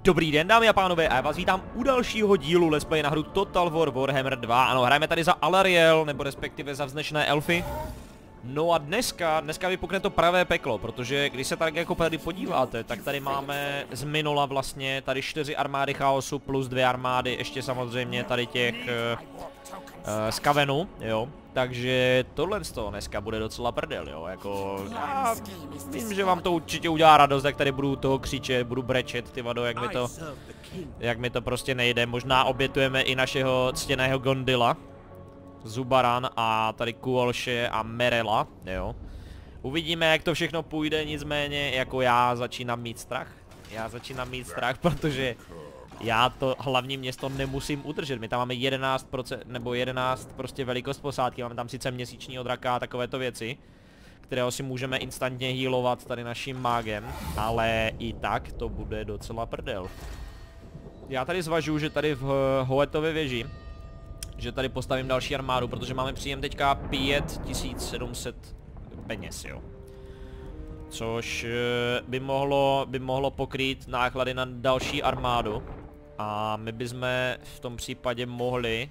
Dobrý den, dámy a pánové, a já vás vítám u dalšího dílu Let's Play na hru Total War Warhammer 2. Ano, hrajeme tady za Alarielle, nebo respektive za vznešené elfy. No a dneska vypukne to pravé peklo, protože když se tak jako tady podíváte, tak tady máme z minula vlastně tady 4 armády chaosu plus 2 armády, ještě samozřejmě tady těch z Kavenu, jo. Takže tohle z toho dneska bude docela prdel, jo, jako já vím, že vám to určitě udělá radost, jak tady budu toho křičet, budu brečet, ty vado, jak mi to prostě nejde. Možná obětujeme i našeho ctěného Gondila, Zubaran a tady Kuolše a Merela, jo. Uvidíme, jak to všechno půjde, nicméně jako já začínám mít strach. Protože já to hlavní město nemusím udržet. My tam máme 11% nebo 11 prostě velikost posádky, máme tam sice měsíční odraka a takovéto věci, kterého si můžeme instantně healovat tady naším mágem, ale i tak to bude docela prdel. Já tady zvažuji, že tady v Hoetově věži, že tady postavím další armádu, protože máme příjem teďka 5700 peněz, jo. Což by mohlo pokrýt náklady na další armádu. A my bychom v tom případě mohli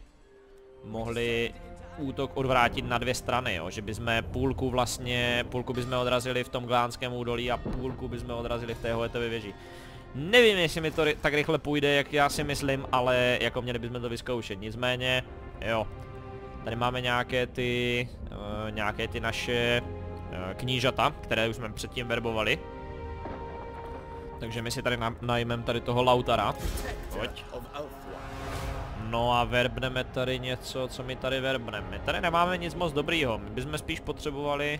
útok odvrátit na dvě strany, jo. Že bychom půlku bychom odrazili v tom Glánském údolí a půlku bychom odrazili v té Hoetově věži. Nevím, jestli mi to tak rychle půjde, jak já si myslím, ale jako měli bychom to vyzkoušet. Nicméně, jo. Tady máme nějaké ty naše knížata, které už jsme předtím verbovali. Takže my si tady najmeme tady toho Lautara. Pojď. No a verbneme tady něco, co my tady verbneme. My tady nemáme nic moc dobrýho, my bychom spíš potřebovali...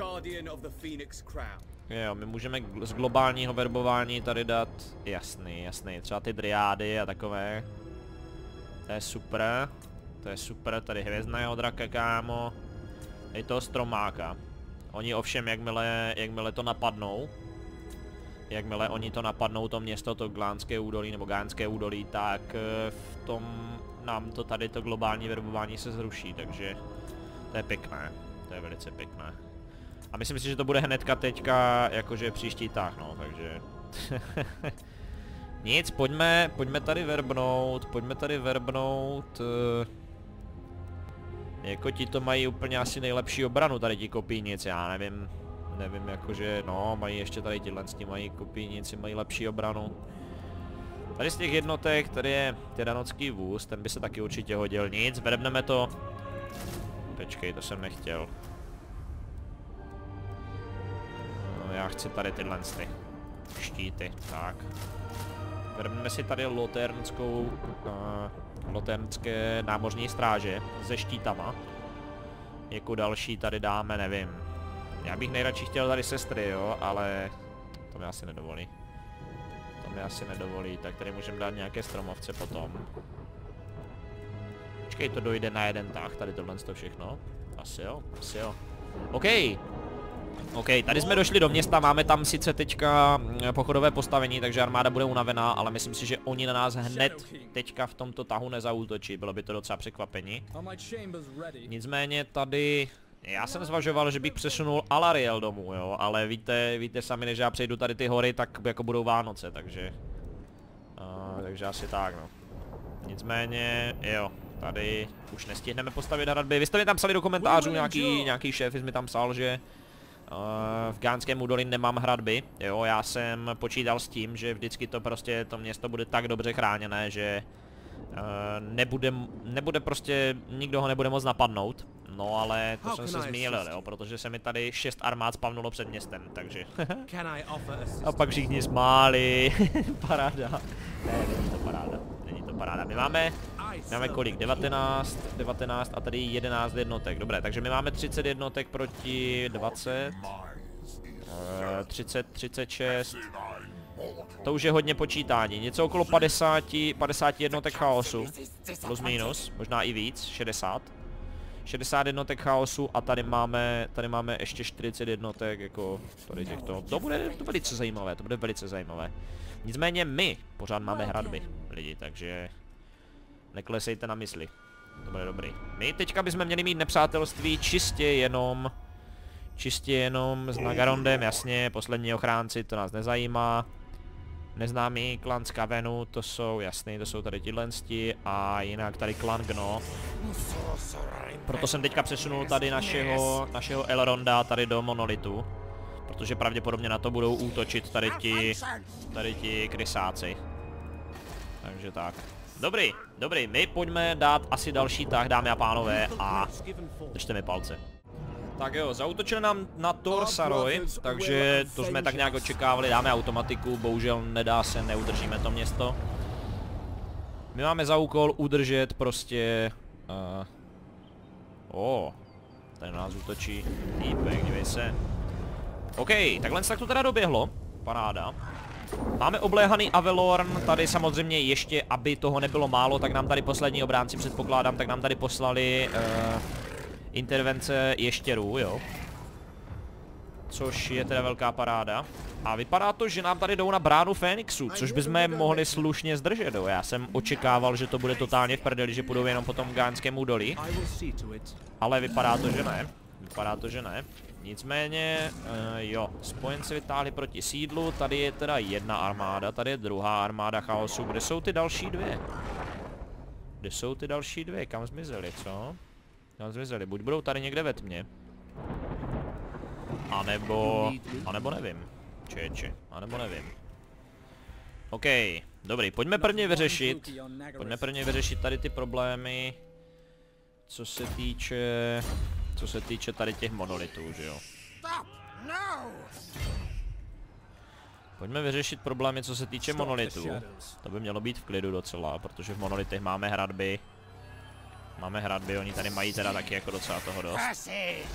Jo, my můžeme z globálního verbování tady dát... Jasný, třeba ty driády a takové. To je super, tady hvězdného draka, kámo. Tady toho stromáka. Oni ovšem, jakmile to napadnou, jakmile oni to napadnou, to město, to Glánské údolí nebo Gánské údolí, tak v tom nám to tady to globální verbování se zruší, takže to je pěkné, to je velice pěkné. A myslím si, že to bude hnedka teďka jakože příští tah, no, takže... Nic, pojďme tady verbnout, jako ti to mají úplně asi nejlepší obranu, tady ti kopínici, já nevím jakože, no, mají ještě tady tihle, s tím mají kopínici, mají lepší obranu. Tady z těch jednotek, tady je Tyranocký vůz, ten by se taky určitě hodil, nic, verbneme to. Počkej, to jsem nechtěl. No, já chci tady tyhle štíty, tak. Verbneme si tady loternské námořní stráže se štítama. Jako další tady dáme, nevím. Já bych nejradši chtěl tady sestry, jo, ale to mi asi nedovolí. Tak tady můžeme dát nějaké stromovce potom. Počkej, to dojde na jeden tah, tady tohle to všechno. Asi jo. OK, tady jsme došli do města, máme tam sice teďka pochodové postavení, takže armáda bude unavená, ale myslím si, že oni na nás hned teďka v tomto tahu nezaútočí, bylo by to docela překvapení. Nicméně tady, já jsem zvažoval, že bych přesunul Alarielle domů, jo, ale víte sami, než já přejdu tady ty hory, tak jako budou Vánoce, takže asi tak, no. Nicméně, jo, tady už nestihneme postavit hradby. Vy jste mi tam psali do komentářů, nějaký šéf mi tam psal, že v Gánském údolí nemám hradby, jo, já jsem počítal s tím, že vždycky to prostě, to město bude tak dobře chráněné, že nebude prostě, nikdo ho nebude moc napadnout, no ale to jsem se zmýlil, jo, protože se mi tady 6 armád spavnulo před městem, takže a pak všichni smáli, paráda, ne, není to paráda, my máme kolik, 19 a tady 11 jednotek, dobré, takže my máme 30 jednotek proti 20, 36, to už je hodně počítání, něco okolo 50 jednotek chaosu, plus minus, možná i víc, 60 jednotek chaosu a tady máme ještě 40 jednotek, jako tady těchto, to bude velice zajímavé, nicméně my pořád máme hradby, lidi, takže neklesejte na mysli. To bude dobrý. My teďka bychom měli mít nepřátelství čistě jenom s Nagarondem, jasně, poslední ochránci, to nás nezajímá. Neznámý klan z Kavenu, to jsou jasný, to jsou tady tihle a jinak tady klan Gno. Proto jsem teďka přesunul tady našeho Elronda tady do Monolitu. Protože pravděpodobně na to budou útočit tady ti krysáci. Takže tak. Dobrý, my pojďme dát asi další tah, dámy a pánové, a držte mi palce. Tak jo, zaútočili nám na Tor Saroy, takže to jsme tak nějak očekávali, dáme automatiku, bohužel nedá se, neudržíme to město. My máme za úkol udržet prostě... tady na nás útočí týpek, dívej se. OK, takhle tak to teda doběhlo, paráda. Máme obléhaný Avelorn, tady samozřejmě ještě, aby toho nebylo málo, tak nám tady poslední obránci, předpokládám, tak nám tady poslali intervence ještěrů, jo. Což je teda velká paráda. A vypadá to, že nám tady jdou na bránu Fénixu, což bychom mohli slušně zdržet, jo. Já jsem očekával, že to bude totálně v prdeli, že půjdou jenom po tom Gánskému údolí. Ale vypadá to, že ne. Nicméně, jo, spojenci vytáhli proti sídlu, tady je teda jedna armáda, tady je druhá armáda chaosu. Kde jsou ty další dvě? Kam zmizeli, co? Kam zmizeli, buď budou tady někde ve tmě. Anebo nevím. Anebo nevím. OK, dobrý, pojďme prvně vyřešit tady ty problémy, co se týče tady těch monolitů, že jo. Pojďme vyřešit problémy, co se týče monolitů. To by mělo být v klidu docela, protože v monolitech máme hradby. Oni tady mají teda taky jako docela toho dost.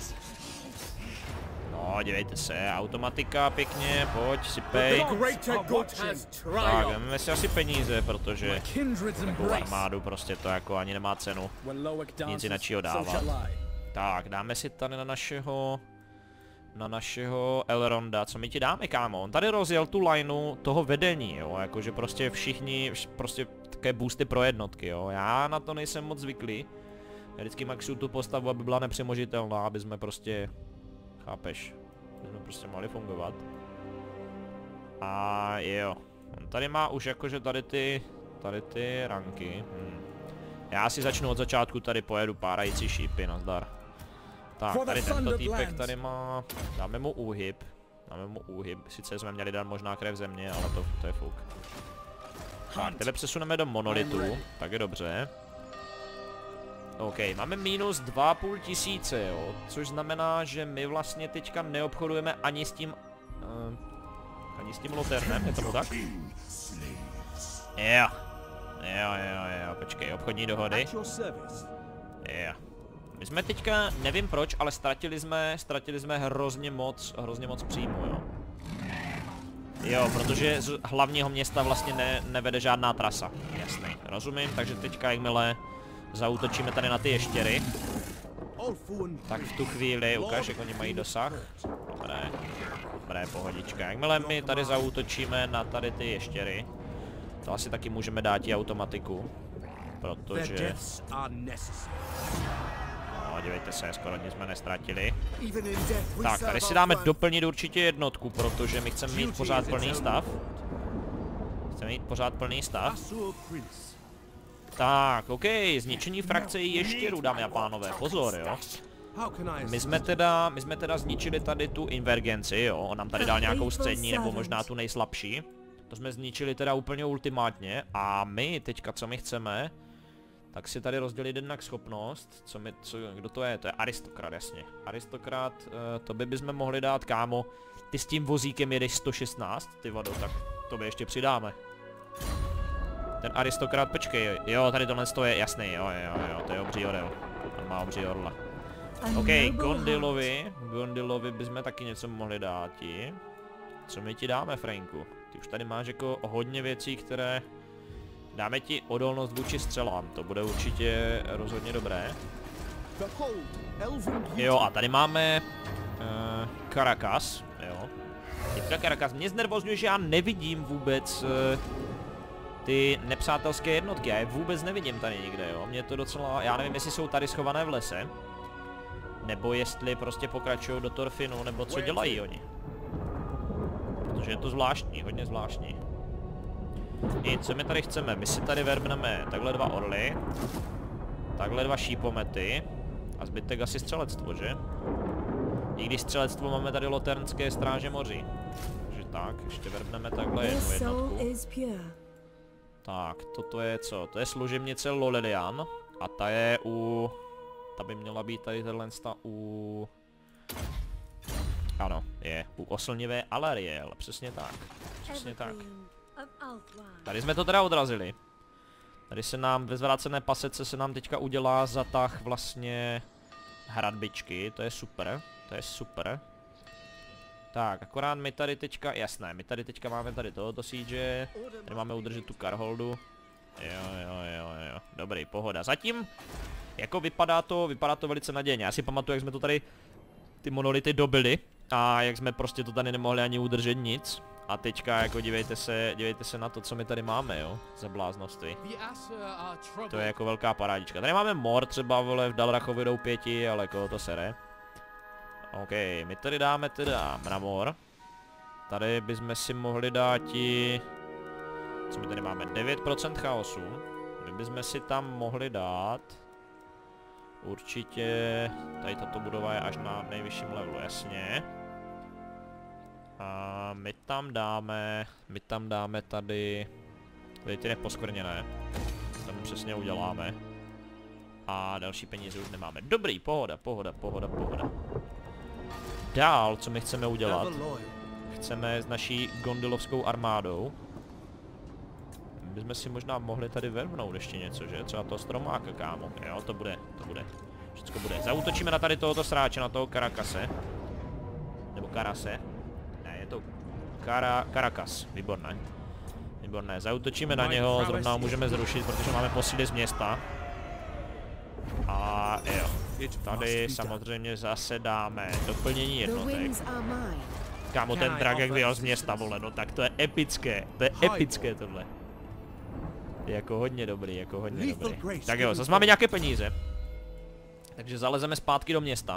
No, dívejte se, automatika pěkně, pojď, sypej. Tak, vezmeme si asi peníze, protože takovou armádu prostě to jako ani nemá cenu nic jiného dávat. Tak, dáme si tady na našeho Elronda, co my ti dáme, kámo? On tady rozjel tu lineu toho vedení, jo, jakože prostě všichni, prostě také boosty pro jednotky, jo. Já na to nejsem moc zvyklý. Já vždycky maxuju tu postavu, aby byla nepřemožitelná, aby jsme prostě, chápeš, aby jsme prostě mohli fungovat. A jo, on tady má už jakože tady ty ranky. Já si začnu od začátku, tady pojedu párající šípy, nazdar. Tak, tady tento týpek tady má, dáme mu úhyb, sice jsme měli dát možná krev země, ale to je fuk. Tak, tebe přesuneme do monolitu, tak je dobře. OK, máme minus 2,5 tisíce, jo, což znamená, že my vlastně teďka neobchodujeme ani s tím Loternem, je tomu tak? Jo, počkej, obchodní dohody. Jo. My jsme teďka, nevím proč, ale ztratili jsme hrozně moc příjmu, jo. Jo, protože z hlavního města vlastně nevede žádná trasa, jasný, rozumím, takže teďka jakmile zaútočíme tady na ty ještěry, tak v tu chvíli, ukáž, jak oni mají dosah. Dobré, pohodička, jakmile my tady zaútočíme na tady ty ještěry, to asi taky můžeme dát i automatiku, protože... No, dívejte se, skoro nic jsme nestratili. Tak, tady si dáme doplnit určitě jednotku, protože my chceme mít pořád plný stav. Tak, OK, zničení frakce ještěrů, dámy a pánové, pozor, jo. My jsme teda zničili tady tu invergenci, jo, on nám tady dal nějakou střední, nebo možná tu nejslabší. To jsme zničili teda úplně ultimátně a my teďka, co my chceme, tak si tady rozdělit jednak schopnost, kdo to je? To je aristokrat, jasně. Aristokrat, to bychom mohli dát, kámo, ty s tím vozíkem jedeš 116, ty vado, tak to by ještě přidáme. Ten aristokrat, počkej, jo, tady tohle je jasný, jo, to je obří orel, on má obří orla. OK, Gondilovi bychom taky něco mohli dát ti. Co my ti dáme, Franku? Ty už tady máš jako hodně věcí, které... Dáme ti odolnost vůči střelám, to bude určitě rozhodně dobré. Jo, a tady máme... Caracas, jo. Teďka Caracas, mě znervozňuje, že já nevidím vůbec... ty nepřátelské jednotky, já je vůbec nevidím tady nikde, jo. Mě to docela... Já nevím, jestli jsou tady schované v lese. Nebo jestli prostě pokračují do Torfinu, nebo co dělají oni. Protože je to zvláštní, hodně zvláštní. I co my tady chceme? My si tady verbneme takhle 2 orly, takhle 2 šípomety a zbytek asi střelectvo, že? I když střelectvo máme tady Loternské stráže moří. Takže tak, ještě verbneme takhle jednu jednotku. Tak, toto je co? To je služebnice Lolelian a ta je u... Ta by měla být tady tato u... Ano, je u oslnivé Alariel, přesně tak. Přesně tak. Tady jsme to teda odrazili. Tady se nám ve zvrácené pasece se nám teďka udělá zatah vlastně hradbičky, to je super, to je super. Tak, akorát my tady teďka, jasné, my tady teďka máme tady tohoto siege, tady máme udržet tu Karholdu. Jo, dobrý, pohoda. Zatím, jako vypadá to velice nadějně. Já si pamatuju, jak jsme to tady ty monolity dobili a jak jsme prostě to tady nemohli ani udržet nic. A teďka jako dívejte se na to, co my tady máme, jo, za bláznosti. To je jako velká parádička. Tady máme mor třeba, vole, v Dalrachovi jdou 5, ale koho to sere. OK, my tady dáme teda mramor. Tady bychom si mohli dát i... Co my tady máme? 9% chaosu. My bychom si tam mohli dát... Určitě... Tady tato budova je až na nejvyšším levelu, jasně. A my tam dáme tady ty neposkvrněné. Tam přesně uděláme. A další peníze už nemáme. Dobrý, pohoda. Dál, co my chceme udělat? Chceme s naší gondolovskou armádou. My bychom si možná mohli tady vervnout ještě něco, že? Třeba toho stromáka, kámo. Jo, to bude. Všechno bude. Zaútočíme na tady tohoto sráče, na toho Karakase. Nebo Karase. Ne, je to Karakas. Výborné. Zaútočíme na něho, zrovna ho můžeme zrušit, protože máme posíly z města. A jo. Tady samozřejmě zase dáme doplnění jednotek. Kámo, ten drak jak vyjel z města, vole, no tak to je epické. To je epické tohle. Jako hodně dobrý, Tak jo, zase máme nějaké peníze. Takže zalezeme zpátky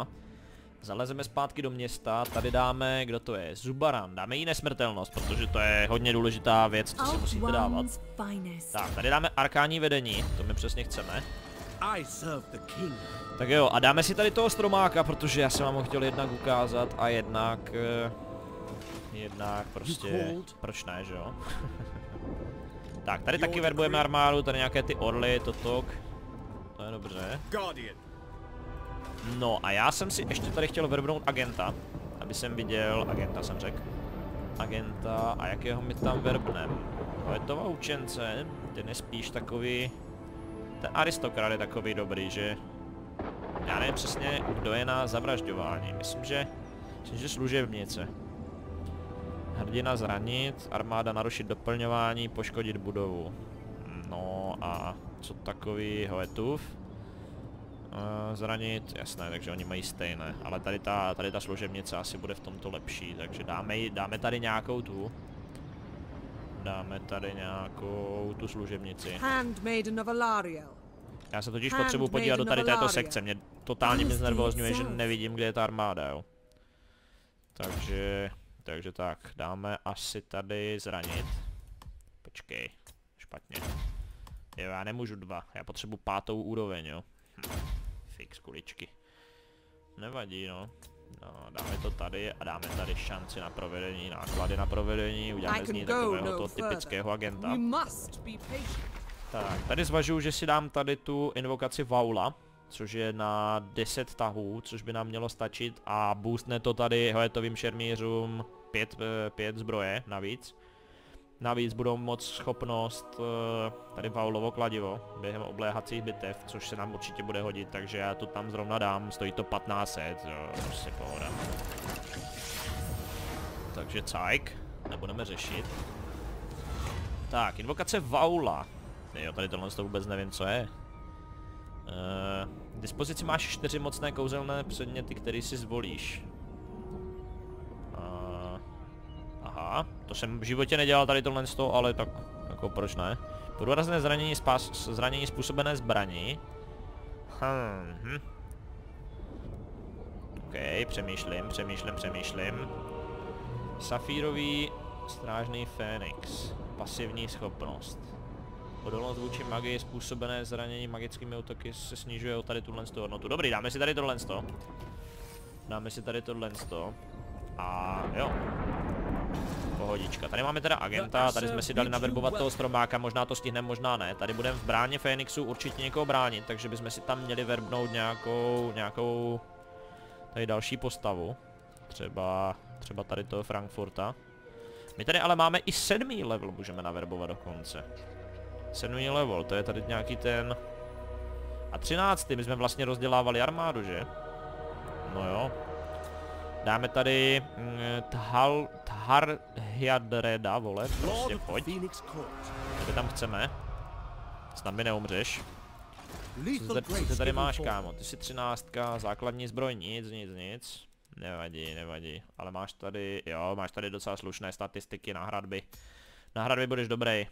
do města. Tady dáme, kdo to je? Zubaran, dáme jí nesmrtelnost, protože to je hodně důležitá věc, co si musíte dávat. Tak, tady dáme arkání vedení, to my přesně chceme. Tak jo, a dáme si tady toho stromáka, protože já jsem vám ho chtěl jednak ukázat a jednak prostě, proč ne, že jo? Tak, tady taky verbujeme armádu, tady nějaké ty orly, to je dobře. No a já jsem si ještě tady chtěl verbnout agenta, aby jsem viděl, agenta jsem řekl. Agenta, a jakého my tam verbnem? Letova učence, ten je spíš takový, ten aristokrat je takový dobrý, že? Já nevím přesně, kdo je na zavražďování, myslím, že služebnice. Hrdina zranit, armáda narušit doplňování, poškodit budovu. No a co takový Hoetův? Zranit, jasné, takže oni mají stejné, ale tady ta služebnice asi bude v tomto lepší, takže dáme tady nějakou tu. Dáme tady nějakou tu služebnici. Já se totiž potřebuji podívat do tady této sekce, mě totálně znervózňuje, že nevidím, kde je ta armáda, jo. Takže tak, dáme asi tady zranit. Počkej, špatně. Jo, já nemůžu 2, já potřebuji 5. úroveň, jo. Fix kuličky. Nevadí, no. No, dáme to tady a dáme tady šanci na provedení, náklady na provedení, uděláme z ní takového toho typického agenta. Tak, tady zvažuju, že si dám tady tu invokaci Vaula, což je na 10 tahů, což by nám mělo stačit a boostne to tady hoetovým šermířům 5 zbroje navíc. Navíc budou moc schopnost tady Vaulovo kladivo během obléhacích bitev, což se nám určitě bude hodit, takže já to tam zrovna dám, stojí to 1500, jo, prostě pohoda. Takže cajk, nebudeme řešit. Tak, invokace Vaula. Jo, tady tohle to vůbec nevím, co je. V dispozici máš 4 mocné kouzelné předměty, které si zvolíš. Aha, to jsem v životě nedělal tady tohle z toho, ale tak jako proč ne? Průrazné zranění způsobené zbraní. OK, přemýšlím. Safírový strážný Fénix. Pasivní schopnost. Odolnost vůči magii způsobené zranění magickými útoky se snižuje o tady tuhle hodnotu. Dobrý, dáme si tady tohle. Dáme si tady tohle. A jo. Pohodička. Tady máme teda agenta, tady jsme si dali naverbovat toho stromáka, možná to stihneme, možná ne. Tady budeme v bráně Fénixu určitě někoho bránit, takže bychom si tam měli verbnout nějakou tady další postavu. Třeba tady toho Frankfurta. My tady ale máme i 7. level, můžeme naverbovat dokonce. 7. level, to je tady nějaký ten... A 13. my jsme vlastně rozdělávali armádu, že? No jo. Dáme tady Tharhjadreda, vole, prostě pojď. Kde tam chceme? Snad mi neumřeš. Co ty tady máš, kámo? Ty jsi 13, základní zbroj, nic. Nevadí, ale máš tady, jo, máš tady docela slušné statistiky na hradby. Na hradby budeš dobrý.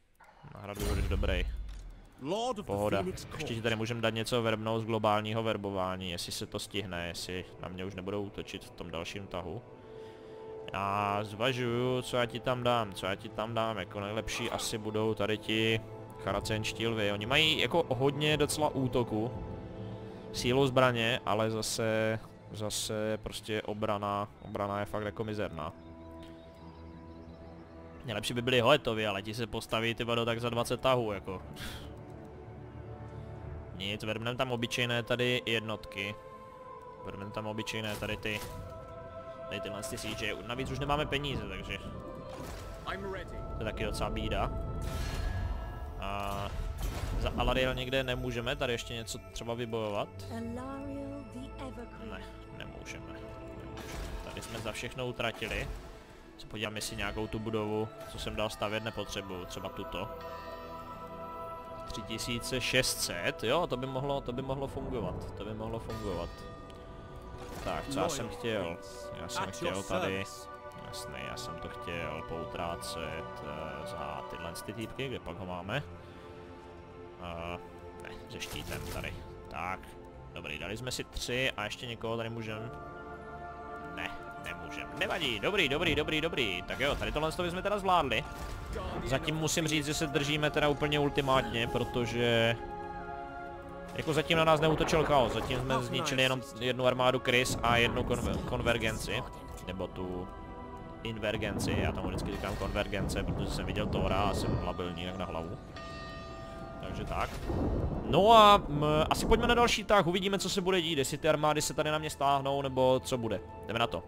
Pohoda. Ještě ti tady můžeme dát něco verbnout z globálního verbování, jestli se to stihne, jestli na mě už nebudou útočit v tom dalším tahu. Já zvažuju, co já ti tam dám, jako nejlepší asi budou tady ti characenští lvy. Oni mají jako hodně docela útoku, sílu zbraně, ale zase prostě obrana je fakt jako mizerná. Nejlepší by byli Hoetovi, ale ti se postaví ty vado tak za 20 tahů, jako. Nic, verbneme tam obyčejné tady jednotky. Verbneme tam obyčejné tady tyhle CJ. Navíc už nemáme peníze, takže to je taky docela bída. A za Alariel někde nemůžeme tady ještě něco třeba vybojovat? Ne, nemůžeme. Tady jsme za všechno utratili. Se podívám, jestli nějakou tu budovu, co jsem dal stavět, nepotřebuju, třeba tuto. 3600, jo, to by mohlo fungovat. Tak, co já jsem chtěl? Já jsem chtěl tady, jasný, já jsem to chtěl poutrácet za tyhle týpky, kde pak ho máme? Ne, se štítem tady. Tak, dobrý, dali jsme si 3 a ještě někoho tady můžeme? Ne, nemůžeme. Nevadí, dobrý. Tak jo, tady tohle jsme teda zvládli. Zatím musím říct, že se držíme teda úplně ultimátně, protože... Jako zatím na nás neútočil chaos, zatím jsme zničili jenom jednu armádu Krys a jednu konvergenci. Nebo tu... Invergenci, já tomu vždycky říkám konvergence, protože jsem viděl Thora a jsem labilní jak na hlavu. Takže tak. No a asi pojďme na další tah, uvidíme, co se bude dít, jestli ty armády se tady na mě stáhnou, nebo co bude. Jdeme na to.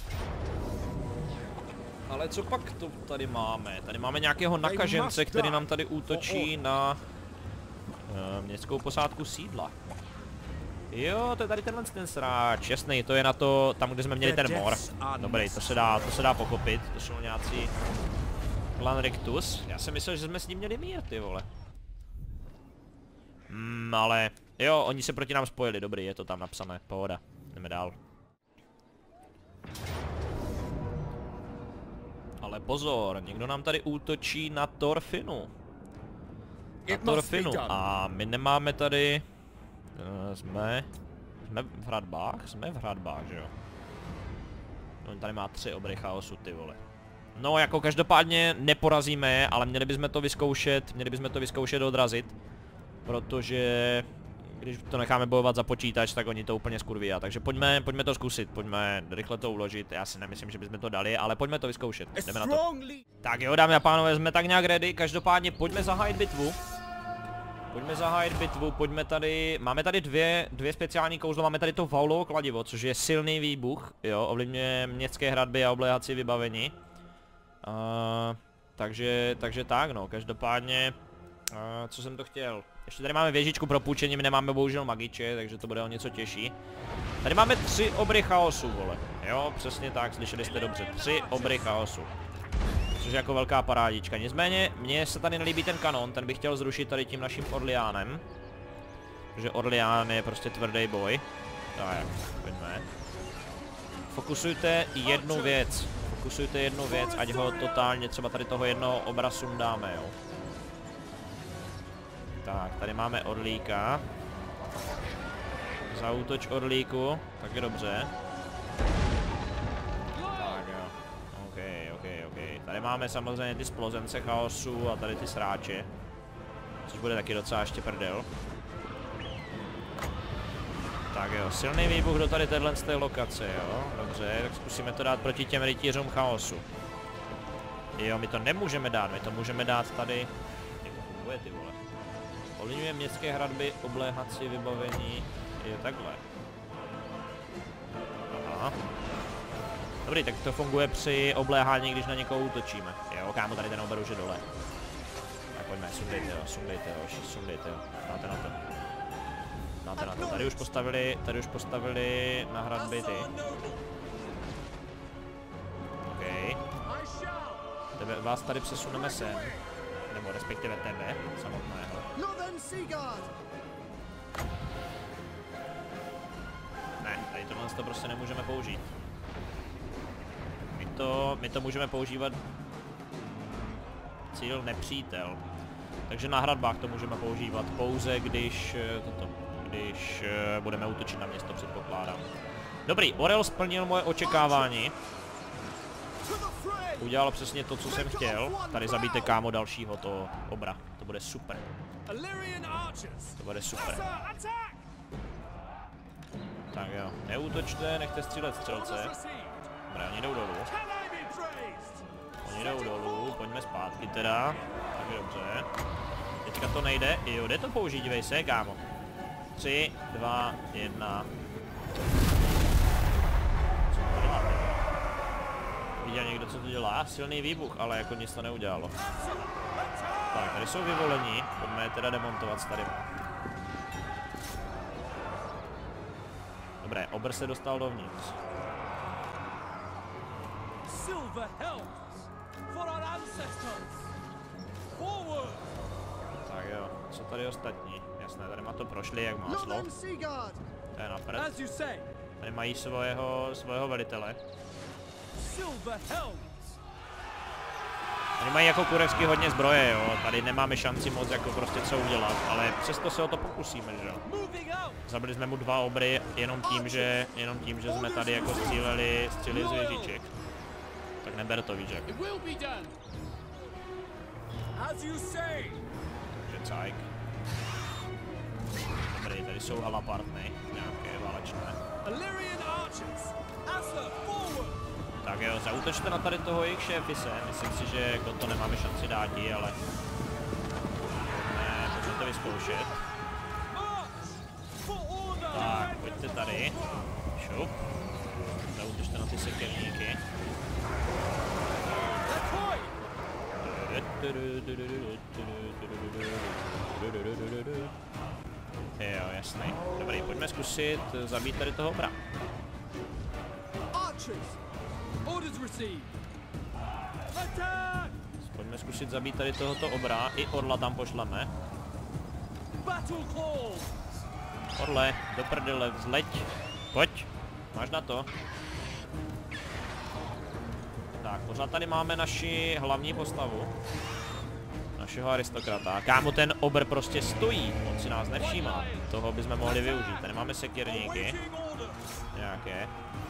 Ale co pak to tady máme? Tady máme nějakého nakažence, který nám tady útočí na městskou posádku sídla. Jo, to je tady tenhle ten sráč, jasný, to je na to, tam kde jsme měli ten mor. Dobrý, to se dá pochopit, to jsou nějací Clan Rictus. Já jsem myslel, že jsme s ním měli mír, ty vole. Ale jo, oni se proti nám spojili, dobrý, je to tam napsané, pohoda, jdeme dál. Ale pozor, někdo nám tady útočí na Thorfinu. A my nemáme tady... Jsme v hradbách? Jsme v hradbách, že jo? No, tady má 3 obry chaosu, ty vole. No, jako každopádně neporazíme je, ale měli bychom to vyzkoušet odrazit. Protože... Když to necháme bojovat za počítač, tak oni to úplně skurví. Takže pojďme to zkusit, pojďme rychle to uložit. Já si nemyslím, že bychom to dali, ale pojďme to vyzkoušet. Jdeme na to. Tak jo, dámy a pánové, jsme tak nějak ready. Každopádně pojďme zahájit bitvu. Pojďme tady, máme tady dvě speciální kouzlo, máme tady to Vaulovo kladivo, což je silný výbuch, jo, ovlivňuje městské hradby a obléhací vybavení. Takže tak no, každopádně, co jsem to chtěl. Ještě tady máme věžičku pro půjčení, my nemáme bohužel magiče, takže to bude o něco těžší. Tady máme 3 obry chaosu, vole, jo, přesně tak, slyšeli jste dobře, 3 obry chaosu. Což je jako velká parádička. Nicméně, mně se tady nelíbí ten kanon, ten bych chtěl zrušit tady tím naším Orleánem. Protože Orleán je prostě tvrdý boj. Tak, pojďme. Fokusujte jednu věc, ať ho totálně třeba tady toho jednoho obra sundáme, jo. Tak, tady máme Orlíka. Zaútoč Orlíku, tak je dobře. Tak jo, OK. Tady máme samozřejmě ty splozence chaosu a tady ty sráče. Což bude taky docela ještě prdel. Tak jo, silný výbuch do tady téhle z té lokace, jo. Dobře, tak zkusíme to dát proti těm rytířům chaosu. Jo, my to nemůžeme dát, my to můžeme dát tady. Jak to funguje, ty vole? Ovlivňuje městské hradby, obléhací vybavení. Jo, takhle. Aha. Dobrý, tak to funguje při obléhání, když na někoho útočíme. Jo, kámo, tady ten ober už je dole. Tak pojďme, sundejte ho, máte na to. Máte na to, tady už postavili na hradby ty. OK. Vás tady přesuneme sem. Nebo respektive tebe, samotného. Ne, tady tohle to prostě nemůžeme použít. My to můžeme používat cíl nepřítel. Takže na hradbách to můžeme používat pouze, když budeme útočit na město, předpokládám. Dobrý, Orel splnil moje očekávání. Udělal přesně to, co jsem chtěl. Tady zabijte, kámo, dalšího to obra. To bude super. To bude super. Tak jo, neútočte, nechte střílet střelce. Dobré, oni jdou dolů. Pojďme zpátky teda. Tak dobře. Teďka to nejde. Jo, jde to použít, dívej se, kámo. 3, 2, 1. Co to dělá? Viděl někdo, co to dělá? Silný výbuch, ale jako nic to neudělalo. Tak, tady jsou vyvolení. Pojďme je teda demontovat s tady. Dobré, obr se dostal dovnitř. Tak jo, co tady ostatní? Jasné, tady má to prošli jak máslo. To je napřed. Tady mají svého velitele. Tady mají jako kurevsky hodně zbroje, jo. Tady nemáme šanci moc jako prostě co udělat, ale přesto se o to pokusíme, že jo. Zabili jsme mu 2 obry jenom tím, že jsme tady jako stříleli z věžiček. Tak neber to, víček. Takže cajk. Dobrý, tady jsou halapartny, nějaké válečné. Tak jo, zaútočte na tady toho jejich šéfise. Myslím si, že jako to nemáme šanci dáti, ale pojďme to vyzkoušet. Tak, pojďte tady. Šup. Zaútočte na ty sekerníky. Jo, jasný. Dobrý, pojďme zkusit zabít tady toho obra. Pojďme zkusit zabít tady tohoto obra, i orla tam pošleme. Orle, do prdele, vzleď. Pojď, máš na to. Tak, pořád tady máme naši hlavní postavu. Našeho aristokrata. Kámo, ten obr prostě stojí, on si nás nevšímá. Toho bychom mohli využít. Tady máme sekirníky. Nějaké.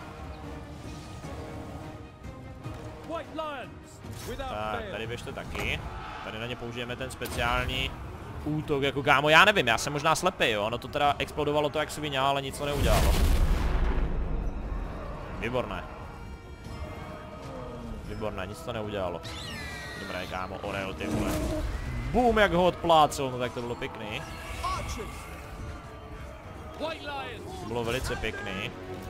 Tak, tady běžte taky. Tady na ně použijeme ten speciální útok, jako kámo, já nevím, já jsem možná slepý, jo. Ono to teda explodovalo to jak svině, ale nic to neudělalo. Výborné. Výborné, nic to neudělalo. Dobré, kámo, Orel, ty vole. Boom, jak ho odplácel, no tak to bylo pěkný. To bylo velice pěkný.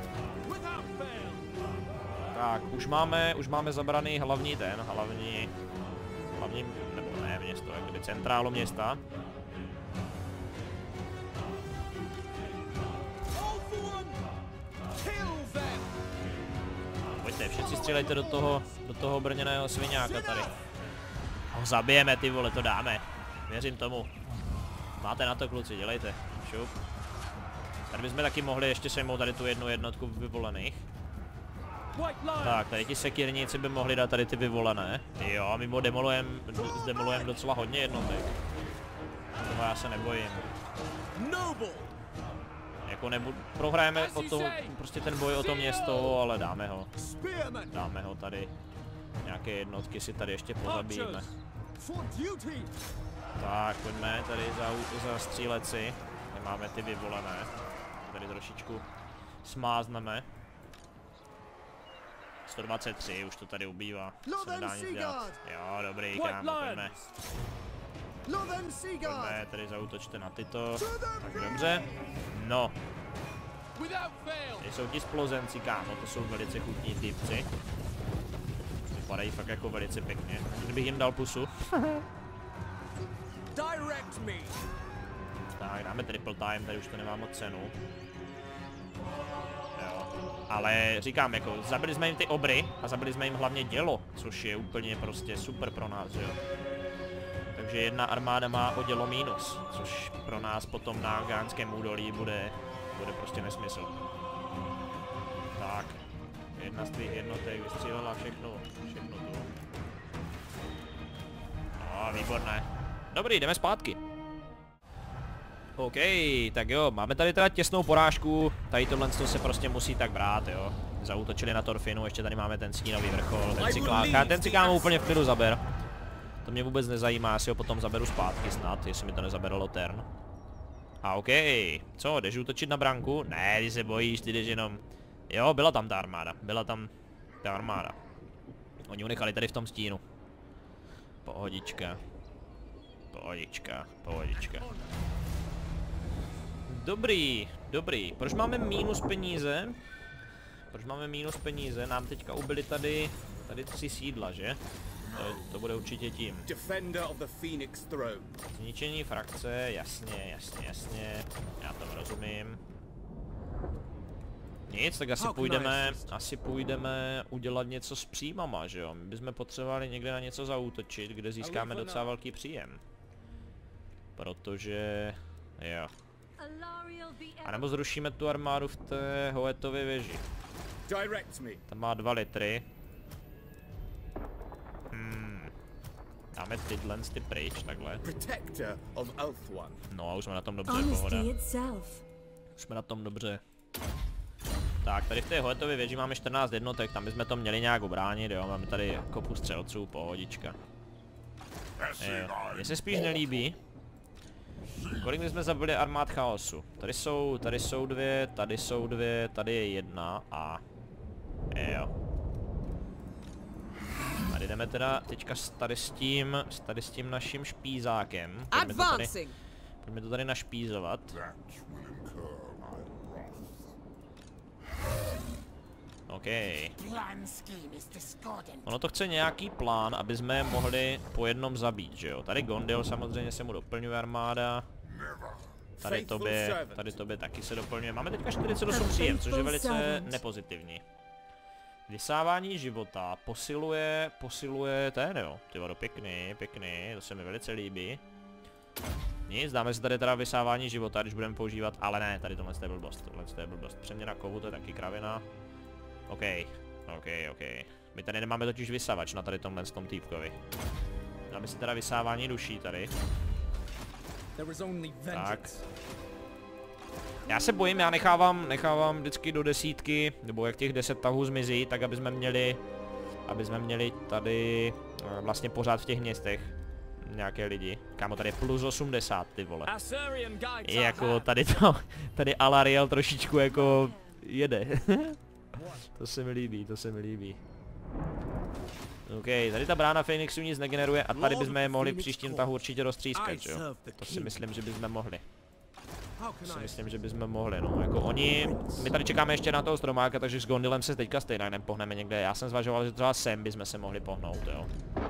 Tak, už máme zabraný hlavní nebo ne město, jak kdyby centrálu města. Pojďte, všichni střílejte do toho brněného sviňáka tady. Ho zabijeme, ty vole, to dáme. Věřím tomu. Máte na to, kluci, dělejte. Šup. Tady bychom taky mohli ještě sejmout tady tu jednu jednotku vyvolených. Tak, tady ti sekirníci by mohli dát tady ty vyvolené. Jo, my zdemolujeme docela hodně jednotek. Toho já se nebojím. Jako prohrajeme o to, prostě ten boj o to město, ale dáme ho. Dáme ho tady. Nějaké jednotky si tady ještě pozabijíme. Tak, pojďme tady za stříleci. Máme ty vyvolené. Tady trošičku smázneme. 123, už to tady ubývá. Se nedá nic dělat. Jo, dobrý, kámo, pojďme. Pojďme, tady zaútočte na tyto. Tak dobře. No. Tady jsou ti splozenci, kámo, to jsou velice chutní typci. Vypadají fakt jako velice pěkně. Kdybych jim dal pusu. Tak, dáme triple time, tady už to nemá moc cenu. Jo. Ale říkám, jako, zabili jsme jim ty obry a zabili jsme jim hlavně dělo, což je úplně prostě super pro nás, jo. Takže jedna armáda má o dělo mínus, což pro nás potom na Gánském údolí bude prostě nesmysl. Tak, jedna z těch jednotek vystřílela všechno tu. No, výborné. Dobrý, jdeme zpátky. OK, tak jo, máme tady teda těsnou porážku, tady tohle se prostě musí tak brát, jo. Zaútočili na Torfinu, ještě tady máme ten stínový vrchol, ten cyklán úplně v klidu zaber. To mě vůbec nezajímá, si ho potom zaberu zpátky snad, jestli mi to nezabere Lotern. A OK, co, jdeš útočit na branku? Ne, ty se bojíš, ty jdeš jenom... Jo, byla tam ta armáda, Oni ho nechali tady v tom stínu. Pohodička. Dobrý. Proč máme minus peníze? Nám teďka ubili tady 3 sídla, že? To bude určitě tím. Zničení frakce, jasně. Já to rozumím. Nic, tak asi půjdeme udělat něco s příjmama, že jo? My bychom potřebovali někde na něco zaútočit, kde získáme docela velký příjem. Protože... jo. A nebo zrušíme tu armádu v té Hoetově věži. Tam má 2 litry. Dáme tyhle ty pryč, takhle. No a už jsme na tom dobře, pohoda. Už jsme na tom dobře. Tak, tady v té Hoetově věži máme 14 jednotek, tam bychom to měli nějak ubránit, jo. Máme tady kopu střelců, pohodička. Mně se spíš nelíbí. Kolik my jsme zabili armád chaosu? Tady jsou dvě, tady je jedna a... jo. Tady jdeme teda teďka tady s tím naším špízákem. Pojďme to tady našpízovat. OK. Ono to chce nějaký plán, aby jsme je mohli po jednom zabít, že jo? Tady Gondil samozřejmě se mu doplňuje armáda. Tady tobě taky se doplňuje. Máme teďka 48 příjem, což je velice nepozitivní. Vysávání života posiluje ten, jo. Ty vado, pěkný, to se mi velice líbí. Nic, dáme si tady teda vysávání života, když budeme používat, ale ne, tady tohle je blbost, Přeměna kovu, to je taky kravina. OK. My tady nemáme totiž vysavač na tady tomhle tom týpkovi. Dáme si teda vysávání duší tady. Tak. Já se bojím, já nechávám vždycky do 10, nebo jak těch 10 tahů zmizí, tak aby jsme měli tady vlastně pořád v těch městech nějaké lidi. Kámo, tady je plus 80, ty vole. Je jako tady Alariel trošičku jako jede. To se mi líbí. OK, tady ta brána Phoenixu nic negeneruje a tady bychom je mohli v příštím tahu určitě roztřískat, jo. To si myslím, že bychom mohli. No, jako my tady čekáme ještě na toho stromáka, takže s Gondilem se teďka stejně nepohneme někde. Já jsem zvažoval, že třeba sem bychom se mohli pohnout, jo.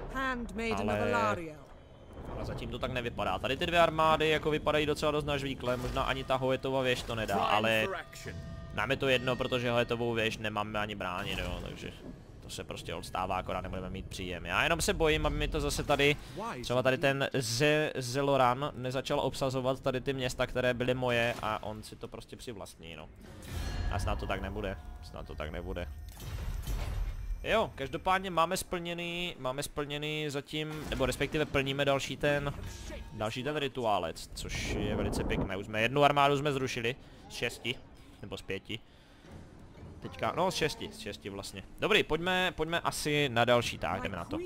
Ale zatím to tak nevypadá. Tady ty 2 armády jako vypadají docela dost nažvíkle, možná ani ta Hoetova věž to nedá, ale nám je to jedno, protože Hoetovou věž nemáme ani bránit, jo, takže to se prostě odstává, akorát nebudeme mít příjem. Já jenom se bojím, aby mi to zase tady, třeba tady ten Zeloran nezačal obsazovat tady ty města, které byly moje a on si to prostě přivlastní, no. A snad to tak nebude. Jo, každopádně máme splněný zatím, nebo respektive plníme další ten rituálec, což je velice pěkné. Už jsme jednu armádu zrušili z 6, nebo z 5. Teďka, no z 6 vlastně. Dobrý, pojďme asi na další tah, jdeme na to.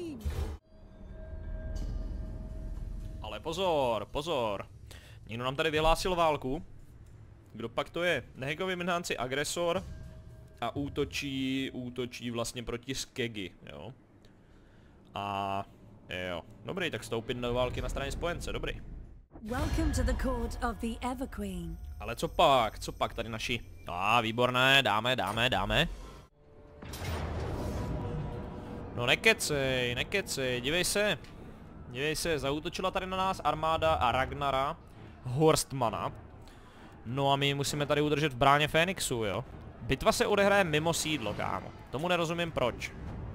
Ale pozor, pozor. Někdo nám tady vyhlásil válku. Kdo pak to je? Nehegovi minánci agresor a útočí vlastně proti Skegi, jo. A jo, dobrý, tak vstoupit do války na straně spojence, dobrý. Welcome to the court of the Everqueen. Ale co pak tady naši? Výborné, dáme. No nekecej, dívej se, zaútočila tady na nás armáda a Ragnara Horstmana. No a my musíme tady udržet v bráně Fénixu, jo. Bitva se odehraje mimo sídlo, kámo. Tomu nerozumím proč.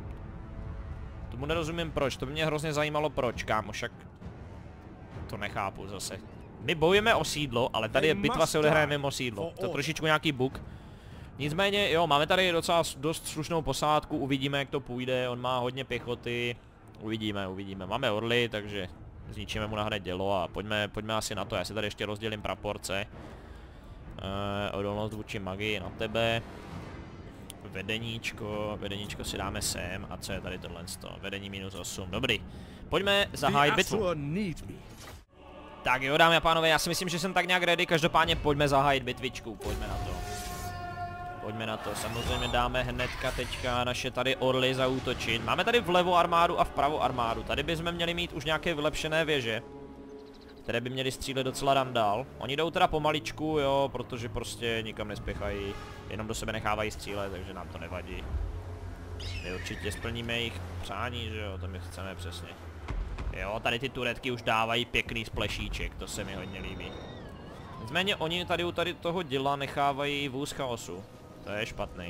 To by mě hrozně zajímalo proč, kámo, však to nechápu zase. My bojujeme o sídlo, ale tady je bitva se odehraje mimo sídlo. To je trošičku nějaký bug. Nicméně, jo, máme tady docela dost slušnou posádku, uvidíme jak to půjde, on má hodně pěchoty. Uvidíme. Máme orly, takže zničíme mu na hned dělo a pojďme asi na to, já si tady ještě rozdělím praporce. Odolnost vůči magii na tebe. Vedeníčko si dáme sem a co je tady tohle? Vedení -8, dobrý. Pojďme zahájit bitvu. Tak jo, dámy a pánové, já si myslím, že jsem tak nějak ready, každopádně pojďme zahájit bitvičku, pojďme na to, samozřejmě dáme hnedka teďka naše tady orly zaútočit. Máme tady vlevo armádu a vpravo armádu, tady bychom měli mít už nějaké vylepšené věže, které by měly střílet docela randál. Oni jdou teda pomaličku, jo, protože prostě nikam nespěchají, jenom do sebe nechávají střílet, takže nám to nevadí. My určitě splníme jejich přání, že jo, to my chceme přesně. Jo, tady ty turetky už dávají pěkný splešíček, to se mi hodně líbí. Nicméně oni tady u toho děla nechávají vůz chaosu. To je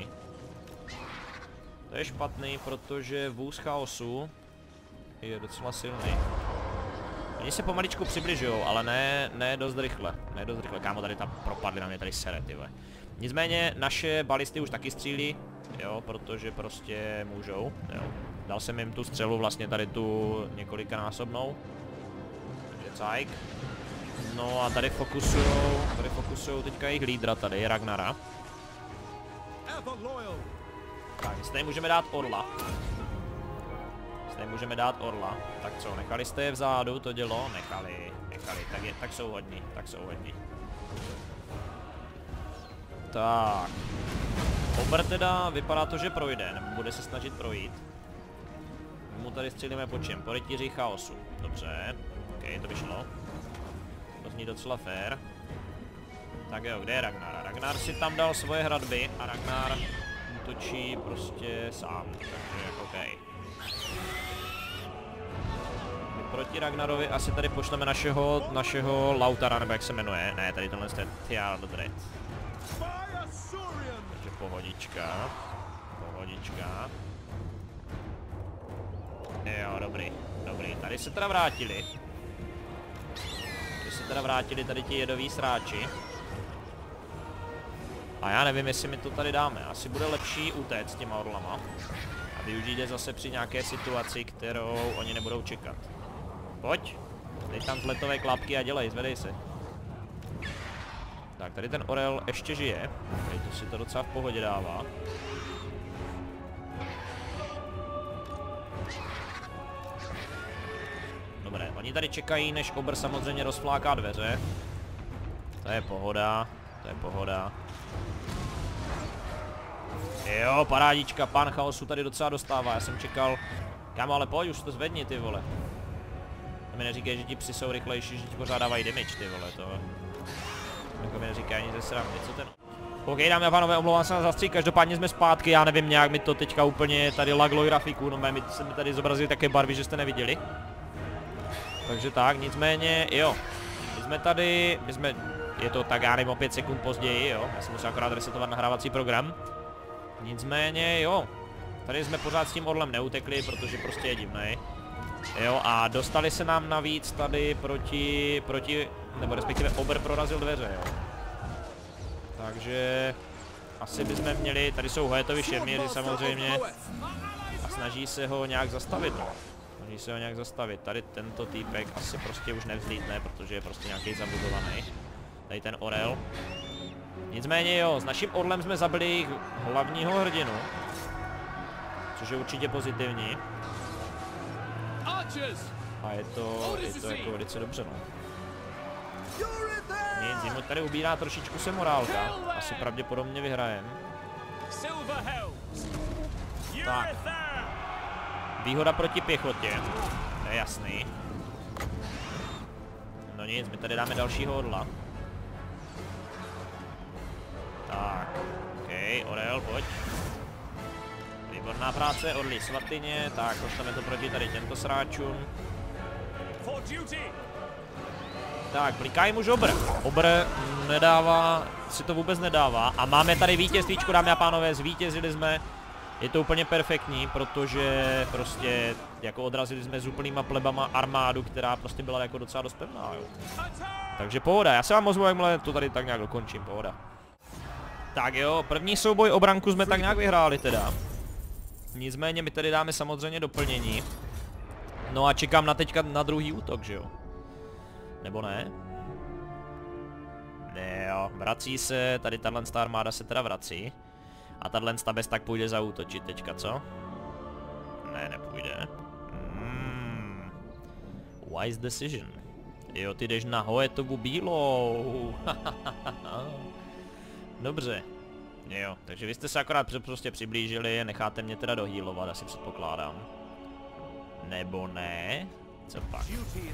špatný. Protože vůz chaosu je docela silný. Oni se pomaličku přibližujou, ale ne dost rychle. Kámo, tady tam propadly na mě tady sere, ty vole. Nicméně naše balisty už taky střílí, jo, protože prostě můžou, jo. Dal jsem jim tu střelu, vlastně tady tu několikanásobnou. Takže cajk. No a tady fokusujou teďka jejich lídra tady, Ragnara. Tak, jestli tady můžeme dát orla. Tak co, nechali jste je vzadu, to dělo? Nechali, tak jsou hodní. Tak. Obr teda vypadá to, že projde, nebo bude se snažit projít. My mu tady střílíme po čem? Po rytíři chaosu. Dobře, ok, to by šlo. To zní docela fair. Tak jo, kde je Ragnar? Ragnar si tam dal svoje hradby a Ragnar útočí prostě sám, takže jako ok. My proti Ragnarovi asi tady pošleme našeho Lautara, nebo jak se jmenuje. Ne, tady tenhle je Thialdred. Takže pohodička. Jo, dobrý. Tady se teda vrátili. Tady ti jedoví sráči. A já nevím, jestli mi to tady dáme. Asi bude lepší utéct s těma orlama. A využít je zase při nějaké situaci, kterou oni nebudou čekat. Pojď. Dej tam vzletové klapky a dělej, zvedej se. Tak, tady ten orel ještě žije. Tady to si to docela v pohodě dává. Dobré, oni tady čekají, než Obr samozřejmě rozfláká dveře. To je pohoda. Jo, parádička, pán chaosu tady docela dostává, já jsem čekal. Kámo, ale pojď, už to zvedni, ty vole. To mi neříkej, že ti psi jsou rychlejší, že ti pořád dávají damage, ty vole, to. Jako mi neříkají ani ze srandy, co ten. OK, dámy a pánové, omlouvám se na zastřík, každopádně jsme zpátky, já nevím, nějak mi to teďka úplně tady laglo grafiku, no mi se mi tady zobrazili také barvy, že jste neviděli. Takže tak, nicméně, jo. Je to tak, já nevím, o 5 sekund později, jo. Já jsem musel akorát resetovat nahrávací program. Nicméně, jo. Tady jsme pořád s tím orlem neutekli, protože prostě je divnej. Jo, a dostali se nám navíc tady proti, nebo respektive Obr prorazil dveře, jo. Takže asi bychom měli, tady jsou Hoetovi šermíři samozřejmě a snaží se ho nějak zastavit, no. Tady tento týpek asi prostě už nevzlítne, protože je prostě nějaký zabudovaný. Tady ten orel. Nicméně jo, s naším orlem jsme zabili hlavního hrdinu. Což je určitě pozitivní. A je to jako velice dobře, no. Nic, jim tady ubírá trošičku se morálka. Asi pravděpodobně vyhrajem. Tak. Výhoda proti pěchotě. To je jasný. No nic, my tady dáme dalšího orla. Tak. OK, Orel, pojď. Výborná práce, orlí svatyně. Tak, pošleme to proti tady těmto sráčům. Tak, bliká jim už obr. Obr nedává, si to vůbec nedává. A máme tady vítězstvíčko, dámy a pánové, zvítězili jsme. Je to úplně perfektní, protože prostě jako odrazili jsme s úplnýma plebama armádu, která prostě byla jako docela dost pevná, jo. Takže pohoda, já se vám ozvu, jakmile to tady tak nějak dokončím, pohoda. Tak jo, první souboj o branku jsme tak nějak vyhráli teda. Nicméně my tady dáme samozřejmě doplnění. No a čekám na teďka na druhý útok, že jo? Nebo ne? Ne jo, vrací se, tady tato armáda se teda vrací. A tato bez tak půjde zaútočit teďka, co? Ne, nepůjde. Wise decision. Jo, ty jdeš na Hoetovu bílou. Dobře. Jo, takže vy jste se akorát prostě přiblížili, necháte mě teda dohýlovat, asi předpokládám. Nebo ne? Co pak?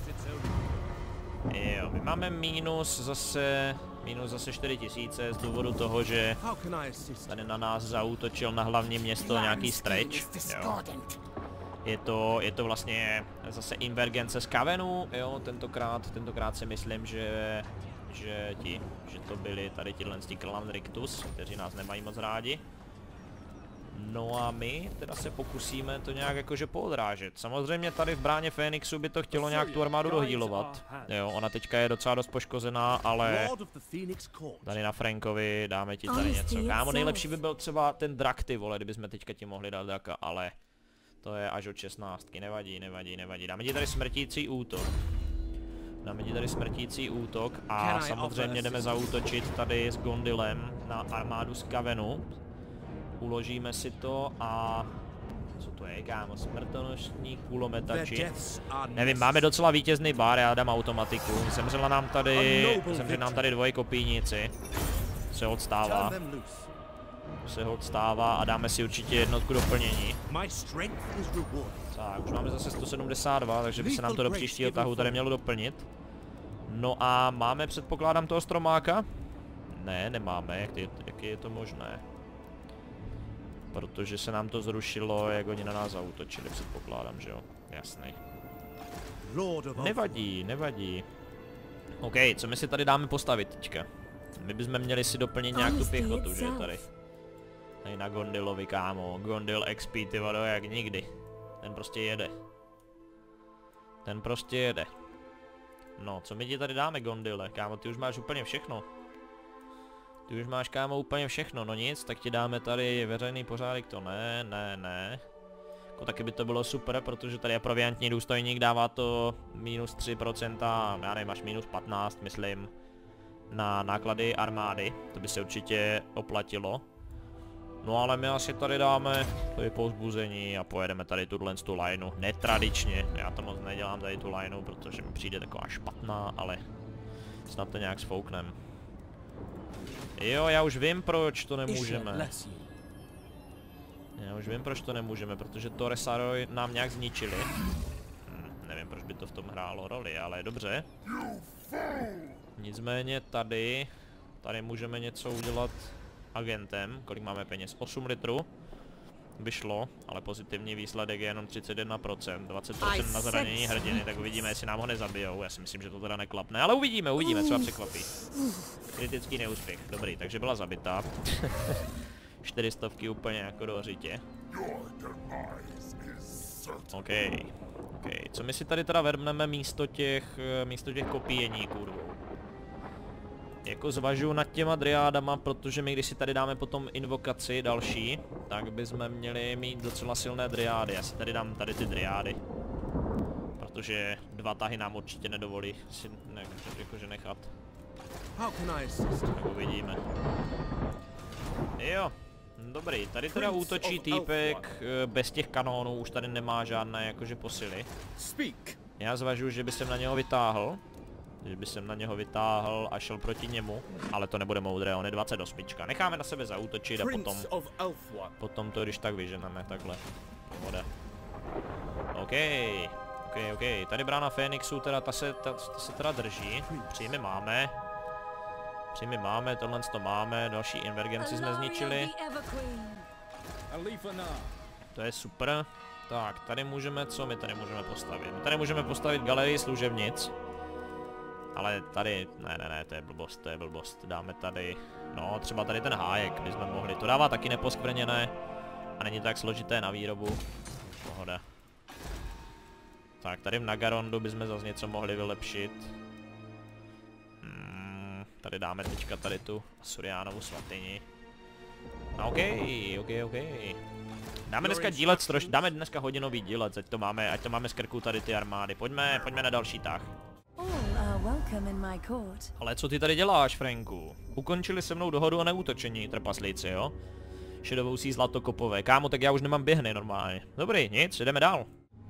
Jo, my máme minus zase 4000 z důvodu toho, že tady na nás zaútočil na hlavní město nějaký stretch. Jo. Je to vlastně zase invergence z Kavenu, jo, tentokrát si myslím, že to byli tady ti Clan Rictus, kteří nás nemají moc rádi. No a my teda se pokusíme to nějak jakože poodrážet. Samozřejmě tady v bráně Fénixu by to chtělo nějak tu armádu dohýlovat. Jo, ona teďka je docela dost poškozená, ale tady na Frankovi dáme ti tady něco. Kámo, nejlepší by byl třeba ten drak, ty vole, kdybychom teďka ti mohli dát draka, ale to je až od 16. Nevadí. Dáme ti tady smrtící útok. A samozřejmě jdeme zaútočit tady s Gondilem na armádu z Kavenu. Uložíme si to a... Co to je, kámo? Smrtonosní kulometači. Nevím, máme docela vítězný bar, já dám automatiku. Zemřeli nám tady dvoje kopíníci. Se odstává a dáme si určitě jednotku doplnění. Tak, už máme zase 172, takže by se nám to do příštího tahu tady mělo doplnit. No a máme, předpokládám, toho stromáka? Ne, nemáme, jak je to možné? Protože se nám to zrušilo, jak oni na nás zaútočili, předpokládám, že jo? Jasný. Nevadí. OK, co my si tady dáme postavit teďka? My bychom měli si doplnit nějak tu pěchotu, že tady? Tady na Gondilovi, kámo. Gondil XP, ty vado, jak nikdy. Ten prostě jede. No, co my ti tady dáme, Gondile? Kámo, ty už máš úplně všechno. No nic, tak ti dáme tady veřejný pořádek, to ne. Jako taky by to bylo super, protože tady je proviantní důstojník, dává to minus 3%, já nevím, až minus 15, myslím, na náklady armády, to by se určitě oplatilo. No ale my asi tady dáme to je povzbuzení a pojedeme tady tu lineu, netradičně, já to moc nedělám tady tu lineu, protože mi přijde taková špatná, ale snad to nějak sfouknem. Jo, já už vím, proč to nemůžeme. Protože Toresaroj nám nějak zničili. Nevím, proč by to v tom hrálo roli, ale dobře. Nicméně tady můžeme něco udělat agentem. Kolik máme peněz? 8 litrů. Vyšlo, ale pozitivní výsledek je jenom 31%, 20% na zranění hrdiny, tak uvidíme, jestli nám ho nezabijou. Já si myslím, že to teda neklapne, ale uvidíme, třeba překvapí. Kritický neúspěch, dobrý, takže byla zabita. 400 úplně jako do hřitě. OK. Co my si tady teda vezmeme místo těch kopíjeníků dvou? Jako zvažuji nad těma driádama, protože my když si tady dáme potom invokaci další, tak bychom měli mít docela silné driády. Já si tady dám tady ty driády. Protože 2 tahy nám určitě nedovolí si jakože nechat. Tak uvidíme. Jo, dobrý, tady teda útočí týpek bez těch kanónů, už tady nemá žádné jakože posily. Já zvažuji, že by jsem na něho vytáhl, a šel proti němu, ale to nebude moudré, on je 28. Necháme na sebe zaútočit a potom to když tak vyženeme, takhle. Pohoda. OK. Tady brána Fénixu, teda ta se teda drží. Příjmy máme, tohle to máme, další invergenci jsme zničili. To je super. Tak, tady můžeme, co my tady můžeme postavit? My tady můžeme postavit galerii služebnic. Ale tady, ne, to je blbost, dáme tady, no třeba tady ten hájek bychom mohli, to dává taky neposkvrněné a není to tak složité na výrobu, pohoda. Tak, tady v Nagarondu bychom zase něco mohli vylepšit. Tady dáme teďka tady tu Asuriánovu svatyni. OK. Dáme dneska dílec dáme dneska hodinový dílec, ať to máme z krku tady ty armády, pojďme na další tah. Ale co ty tady děláš, Franku? Ukončili se mnou dohodu o neútočení, trpaslíci, jo? Šedovousí zlatokopové. Kámo, tak já už nemám běhny normálně. Dobrý, nic, jdeme dál.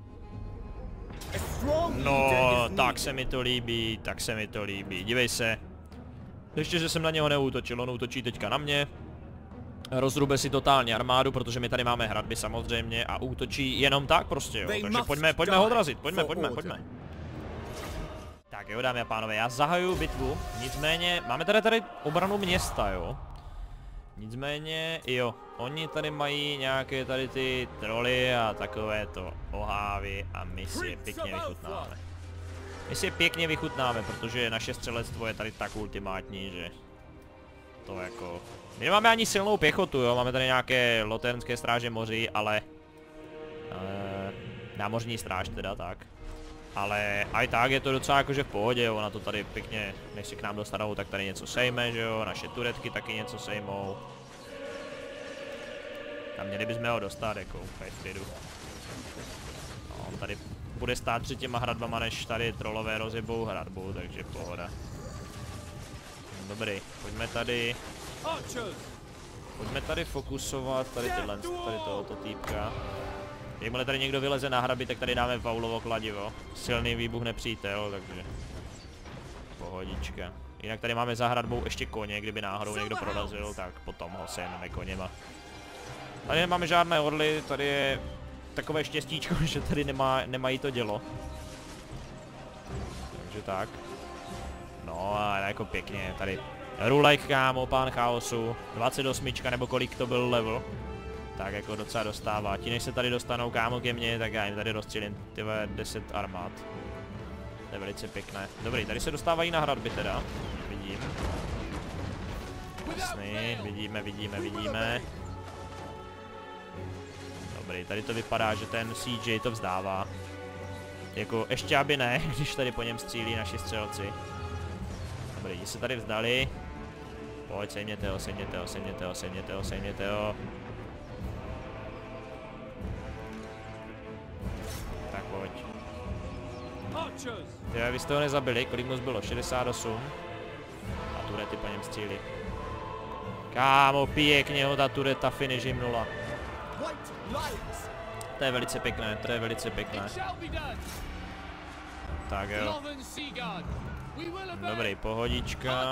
No, tak se mi to líbí, dívej se. Ještě, že jsem na něho neútočil, on útočí teďka na mě. Rozrube si totálně armádu, protože my tady máme hradby samozřejmě a útočí jenom tak prostě, jo. Takže pojďme ho odrazit, pojďme. Tak jo, dámy a pánové, já zahajuju bitvu, nicméně, máme tady obranu města, jo. Nicméně, jo, oni tady mají nějaké tady ty troly a takovéto ohávy a my si je pěkně vychutnáme. Protože naše střelectvo je tady tak ultimátní, že to jako... My nemáme ani silnou pěchotu, jo, máme tady nějaké loternské stráže moří, ale... námořní stráž teda, tak. Ale i tak je to docela jakože v pohodě, ona to tady pěkně, než si k nám dostanou, tak tady něco sejme, že jo, naše turetky taky něco sejmou. Tam měli bychom ho dostat, jako úplně v klidu. No, on tady bude stát před těma hradbama, než tady trolové rozjebou hradbu, takže pohoda. Dobrý, pojďme tady fokusovat, tady tohoto týpka. Jakmile tady někdo vyleze na hradby, tak tady dáme faulovo kladivo. Silný výbuch nepřítel, takže... Pohodička. Jinak tady máme za hradbou ještě koně, kdyby náhodou někdo prorazil, tak potom ho sejmeme koněma. Tady nemáme žádné orly, tady je takové štěstíčko, že tady nemají to dělo. Takže tak. No a jako pěkně, tady Rulek, kámo, pán chaosu, 28 nebo kolik to byl level. Tak jako docela dostává. Ti než se tady dostanou, kámo, ke mně, tak já jim tady rozstřílím tyhle 10 armád. To je velice pěkné. Dobrý, tady se dostávají na hradby teda. Vidím. Jasný, vidíme. Dobrý, tady to vypadá, že ten CJ to vzdává. Jako ještě aby ne, když tady po něm střílí naši střelci. Dobrý, ti se tady vzdali. Pojď, sejměte ho. Tak pojď. Vy jste ho nezabili, kolik mu zbylo? 68. A turety po něm střílí. Kámo, pěkně ho ta tureta finishimnula. To je velice pěkné, Tak jo. Dobrý, pohodička.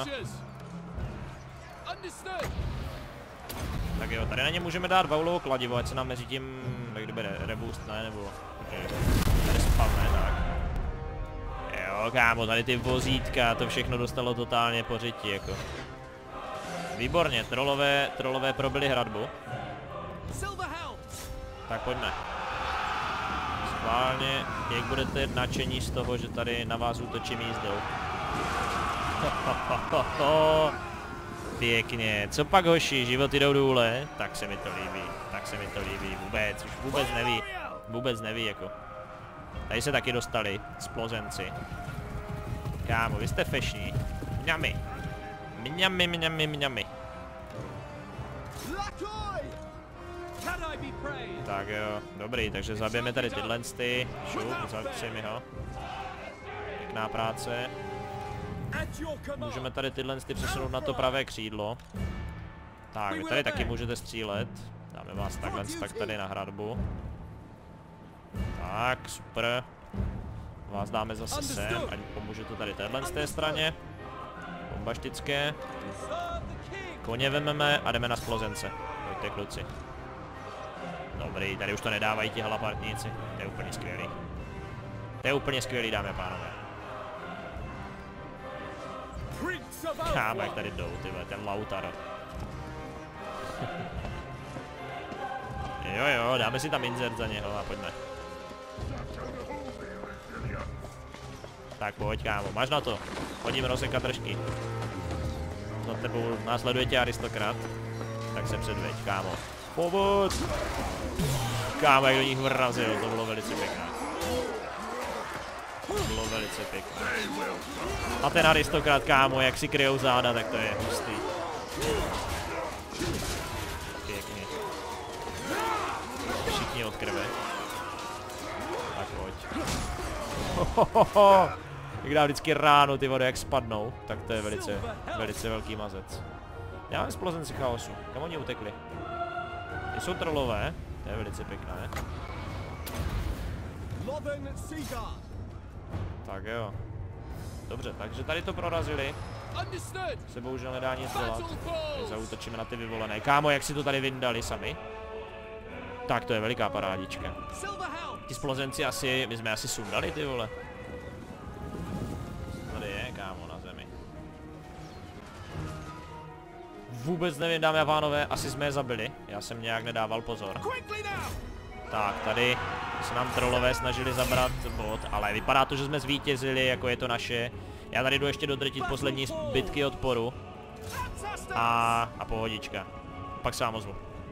Tak jo, tady na ně můžeme dát vaulovo kladivo, ať se nám mezi tím, jak kdyby reboost, ne, nebo... Tady spavne, tak. Jo, kámo, tady ty vozítka, to všechno dostalo totálně po řiti, jako. Výborně, trolové probili hradbu. Tak pojďme. Schválně, jak budete nadšení z toho, že tady na vás útočím jízdou. Pěkně, co pak hoši, životy jdou důle, tak se mi to líbí, vůbec neví jako. Tady se taky dostali, splozenci. Kámo, vy jste fešní, mňami. Tak jo, dobrý, takže zabijeme tady tyhle sty, šup, zatři mi ho. Pěkná práce. Můžeme tady tyhle přesunout na to pravé křídlo. Tak, vy tady taky můžete střílet. Dáme vás takhle tak tady na hradbu. Tak, super. Vás dáme zase sem, ať pomůže to tady téhle z té straně. Bombaštické. Koně vememe a jdeme na splozence. Pojďte kluci. Dobrý, tady už to nedávají ti halapartníci. To je úplně skvělý. To je úplně skvělý, dámy a pánové. Kámo, jak tady jdou, tyhle, ten Lautar. Jo, dáme si tam insert za něho a pojďme. Tak pojď, kámo, máš na to. Hodíme rozsekat držky. Za tebou následuje tě aristokrat. Tak se předveď, kámo. Pomoc! Kámo, jak do nich vrazil, to bylo velice pěkné. To bylo velice pěkné. A ten aristokrat, kámo, jak si kryjou záda, tak to je hustý. Pěkně. Všichni od krve. Tak pojď. Jak dá vždycky ráno ty vody, jak spadnou, tak to je velice velký mazec. Já mám splozenci chaosu. Kam oni utekli? Ty jsou trollové, to je velice pěkné. Tak jo. Dobře, takže tady to prorazili. Se bohužel nedá nic dělat. Zaútočíme na ty vyvolené. Kámo, jak si to tady vyndali sami? Tak to je veliká parádička. Ti splozenci asi, my jsme asi sundali ty vole. Tady je, kámo, na zemi. Vůbec nevím, dámy a pánové, asi jsme je zabili. Já jsem nějak nedával pozor. Tak, tady se nám trollové snažili zabrat bod, ale vypadá to, že jsme zvítězili, jako je to naše. Já tady jdu ještě dodrtit poslední zbytky odporu. A pohodička. Pak se vám ozvu.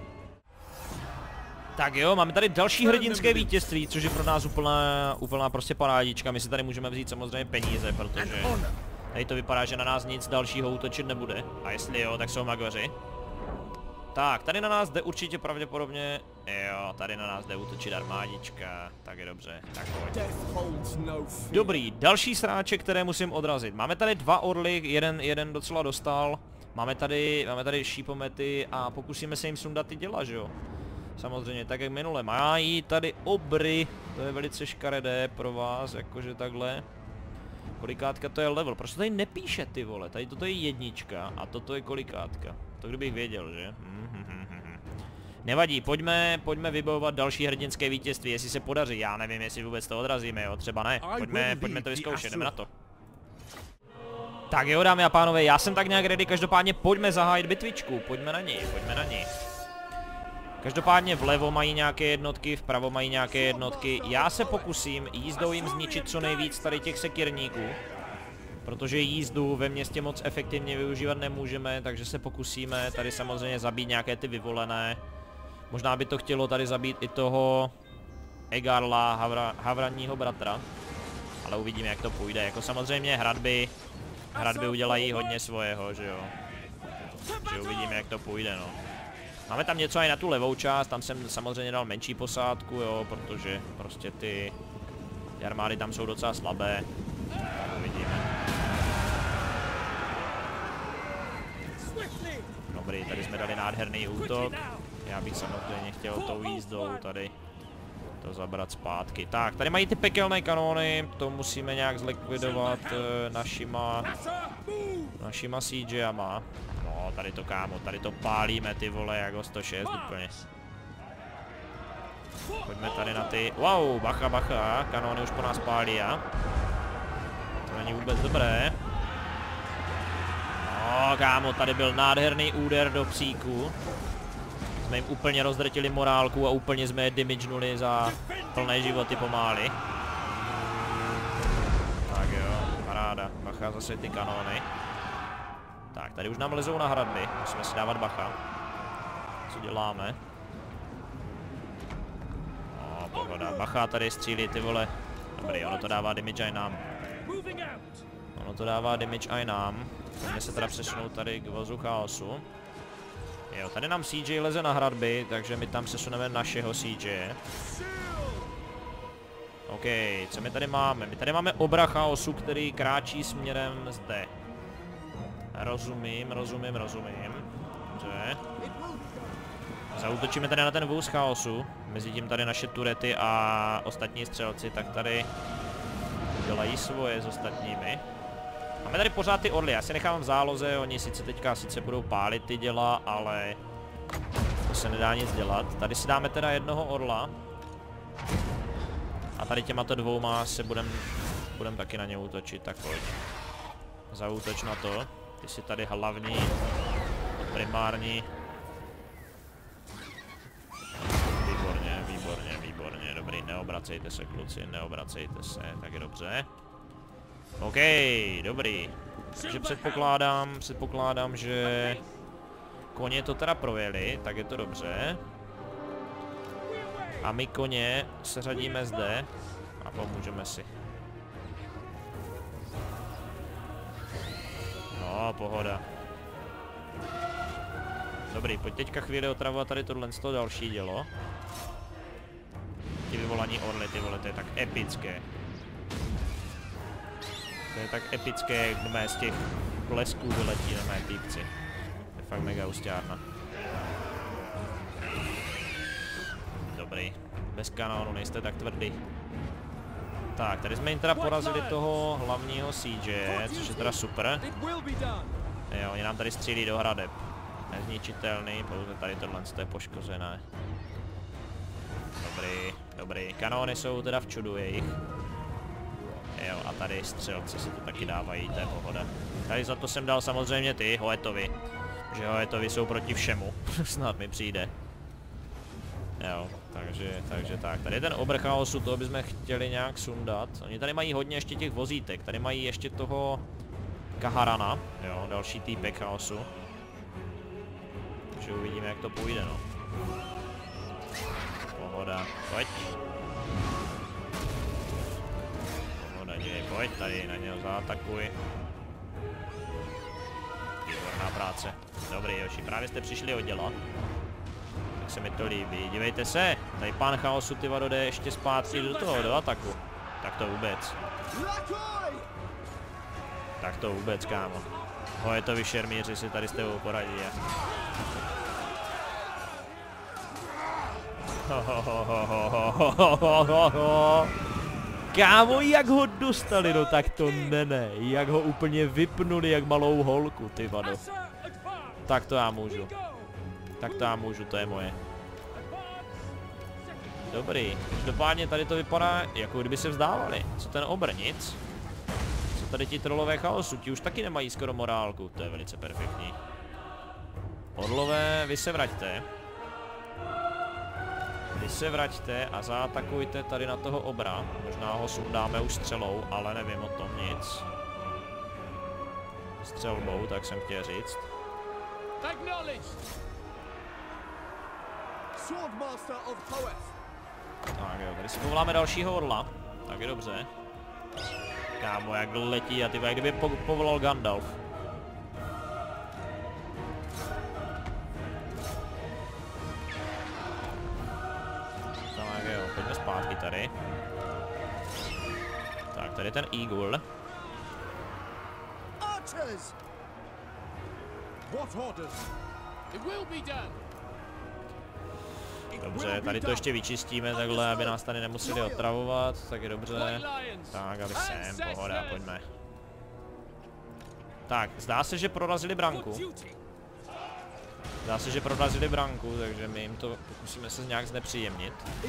Tak jo, máme tady další hrdinské vítězství, což je pro nás úplná prostě parádička. My si tady můžeme vzít samozřejmě peníze, protože tady to vypadá, že na nás nic dalšího útočit nebude. A jestli jo, tak jsou magoři. Tak, tady na nás jde určitě pravděpodobně, jo, tady na nás jde útočit armádička, tak je dobře, tak pojď. Dobrý, další sráček, které musím odrazit. Máme tady dva orly, jeden docela dostal, máme tady šípomety a pokusíme se jim sundat ty děla, že jo? Samozřejmě, tak jak minule, mají tady obry, to je velice škaredé pro vás, jakože takhle. Kolikátka to je level, proč to tady nepíše ty vole, tady toto je jednička a toto je kolikátka. To kdybych věděl, že? Nevadí, pojďme vybojovat další hrdinské vítězství, jestli se podaří, já nevím, jestli vůbec to odrazíme, jo, třeba ne, pojďme to vyzkoušet, jdeme na to. Tak jo, dámy a pánové, já jsem tak nějak ready, každopádně pojďme zahájit bitvičku, pojďme na ní. Každopádně vlevo mají nějaké jednotky, vpravo mají nějaké jednotky, já se pokusím jízdou jim zničit co nejvíc tady těch sekírníků. Protože jízdu ve městě moc efektivně využívat nemůžeme, takže se pokusíme tady samozřejmě zabít nějaké ty vyvolené. Možná by to chtělo tady zabít i toho Egarla, Havranního bratra. Ale uvidíme, jak to půjde. Jako samozřejmě hradby udělají hodně svojeho, že jo. Takže uvidíme, jak to půjde, no. Máme tam něco i na tu levou část, tam jsem samozřejmě dal menší posádku, jo, protože prostě ty armády tam jsou docela slabé. Tak uvidíme. Dobrý, tady jsme dali nádherný útok. Já bych samozřejmě chtěl tou jízdou tady to zabrat zpátky. Tak, tady mají ty pekelné kanóny, to musíme nějak zlikvidovat našima CGama. No, tady to kámo, tady to pálíme ty vole jako 106 úplně. Pojďme tady na ty, wow, bacha, kanóny už po nás pálí a to není vůbec dobré. No, kámo, tady byl nádherný úder do psíku. Jsme jim úplně rozdrtili morálku a úplně jsme je damagenuli za plné životy pomály. Tak jo, paráda, bacha, zase ty kanóny. Tak, tady už nám lezou na hradby, musíme si dávat bacha. Co děláme? No, pohoda, bacha tady střílí ty vole. Dobrý, ono to dává damage i nám. Pojďme se teda přesunout tady k vozu chaosu. Jo, tady nám CJ leze na hradby, takže my tam přesuneme našeho CJ. OK, co my tady máme? My tady máme obra chaosu, který kráčí směrem zde. Rozumím. Dobře. Zaútočíme tady na ten vůz chaosu. Mezitím tady naše turety a ostatní střelci, tak tady dělají svoje s ostatními. Máme tady pořád ty orly, já si nechám v záloze, oni sice budou pálit ty děla, ale to se nedá nic dělat. Tady si dáme teda jednoho orla. A tady těmato dvouma se budem taky na ně útočit, tak pojď. Zaútoč na to. Ty si tady hlavní, primární. Výborně, dobrý, neobracejte se kluci, neobracejte se, tak je dobře. OK, dobrý. Takže předpokládám, že koně to teda projeli, tak je to dobře. A my koně seřadíme zde a pomůžeme si. No, pohoda. Dobrý, pojď teďka chvíli otravovat tady tohle další dělo. Ti vyvolaní orly, ty vole, to je tak epické. To je tak epické, jak mé z těch blesků vyletí na mé týpci. To je fakt mega usťárna. Dobrý. Bez kanónu nejste tak tvrdý. Tak, tady jsme jim teda porazili toho hlavního siege, což je teda super. Jo, oni nám tady střílí do hradeb. Nezničitelný, pouze tady tohle je poškozené. Dobrý. Kanóny jsou teda v čudu jejich. Jo, a tady střelci si to taky dávají, to je pohoda. Tady za to jsem dal samozřejmě ty, Hoetovi. Že Hoetovi jsou proti všemu. Snad mi přijde. Jo, takže tak. Tady je ten obr chaosu, toho bychom chtěli nějak sundat. Oni tady mají hodně ještě těch vozítek. Tady mají ještě toho Kaharana, jo, další týpek chaosu. Takže uvidíme, jak to půjde, no. Pohoda, pojď. Pohoda, pojď tady, na něho zaatakuj. Výborná práce. Dobrý, Joši, právě jste přišli oddělat. Tak se mi to líbí. Dívejte se, tady pán chaosu ty vado jde ještě zpátky do ataku. Tak to vůbec, kámo. Hoetovi šermíři si tady s tebou poradí. Kámo, jak ho dostali, no tak to ne, jak ho úplně vypnuli jak malou holku, ty vado. Tak to já můžu, to je moje. Dobrý, každopádně tady to vypadá, jako kdyby se vzdávali. Co ten obr, nic. Co tady ti trolové chaosu, ti už taky nemají skoro morálku, to je velice perfektní. Orlové, vy se vraťte. Vy se vraťte a zaatakujte tady na toho obra. Možná ho sundáme už střelou, ale nevím o tom nic. Střelbou, tak jsem chtěl říct. Tak jo, tady si povoláme dalšího orla. Tak je dobře. Kámo, jak letí a ty jak kdyby povolal Gandalf. Tak jo, pojďme zpátky tady. Tak, tady je ten Eagle. Dobře, tady to ještě vyčistíme takhle, aby nás tady nemuseli otravovat, tak je dobře. Tak, aby sem, pohoda, pojďme. Tak, zdá se, že prorazili branku. Takže my jim to pokusíme se nějak znepříjemnit.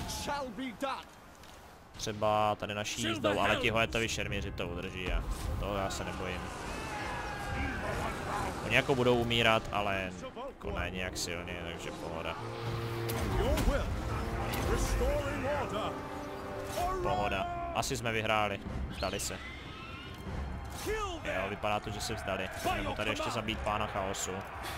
Třeba tady naší jízdou, ale ti Hoetovi šermíři to udrží a to já se nebojím. Oni jako budou umírat, ale jako ne nějak silně, takže pohoda. Pohoda. Asi jsme vyhráli. Vzdali se. Jo, vypadá to, že se vzdali. Můžeme tady ještě zabít pána chaosu.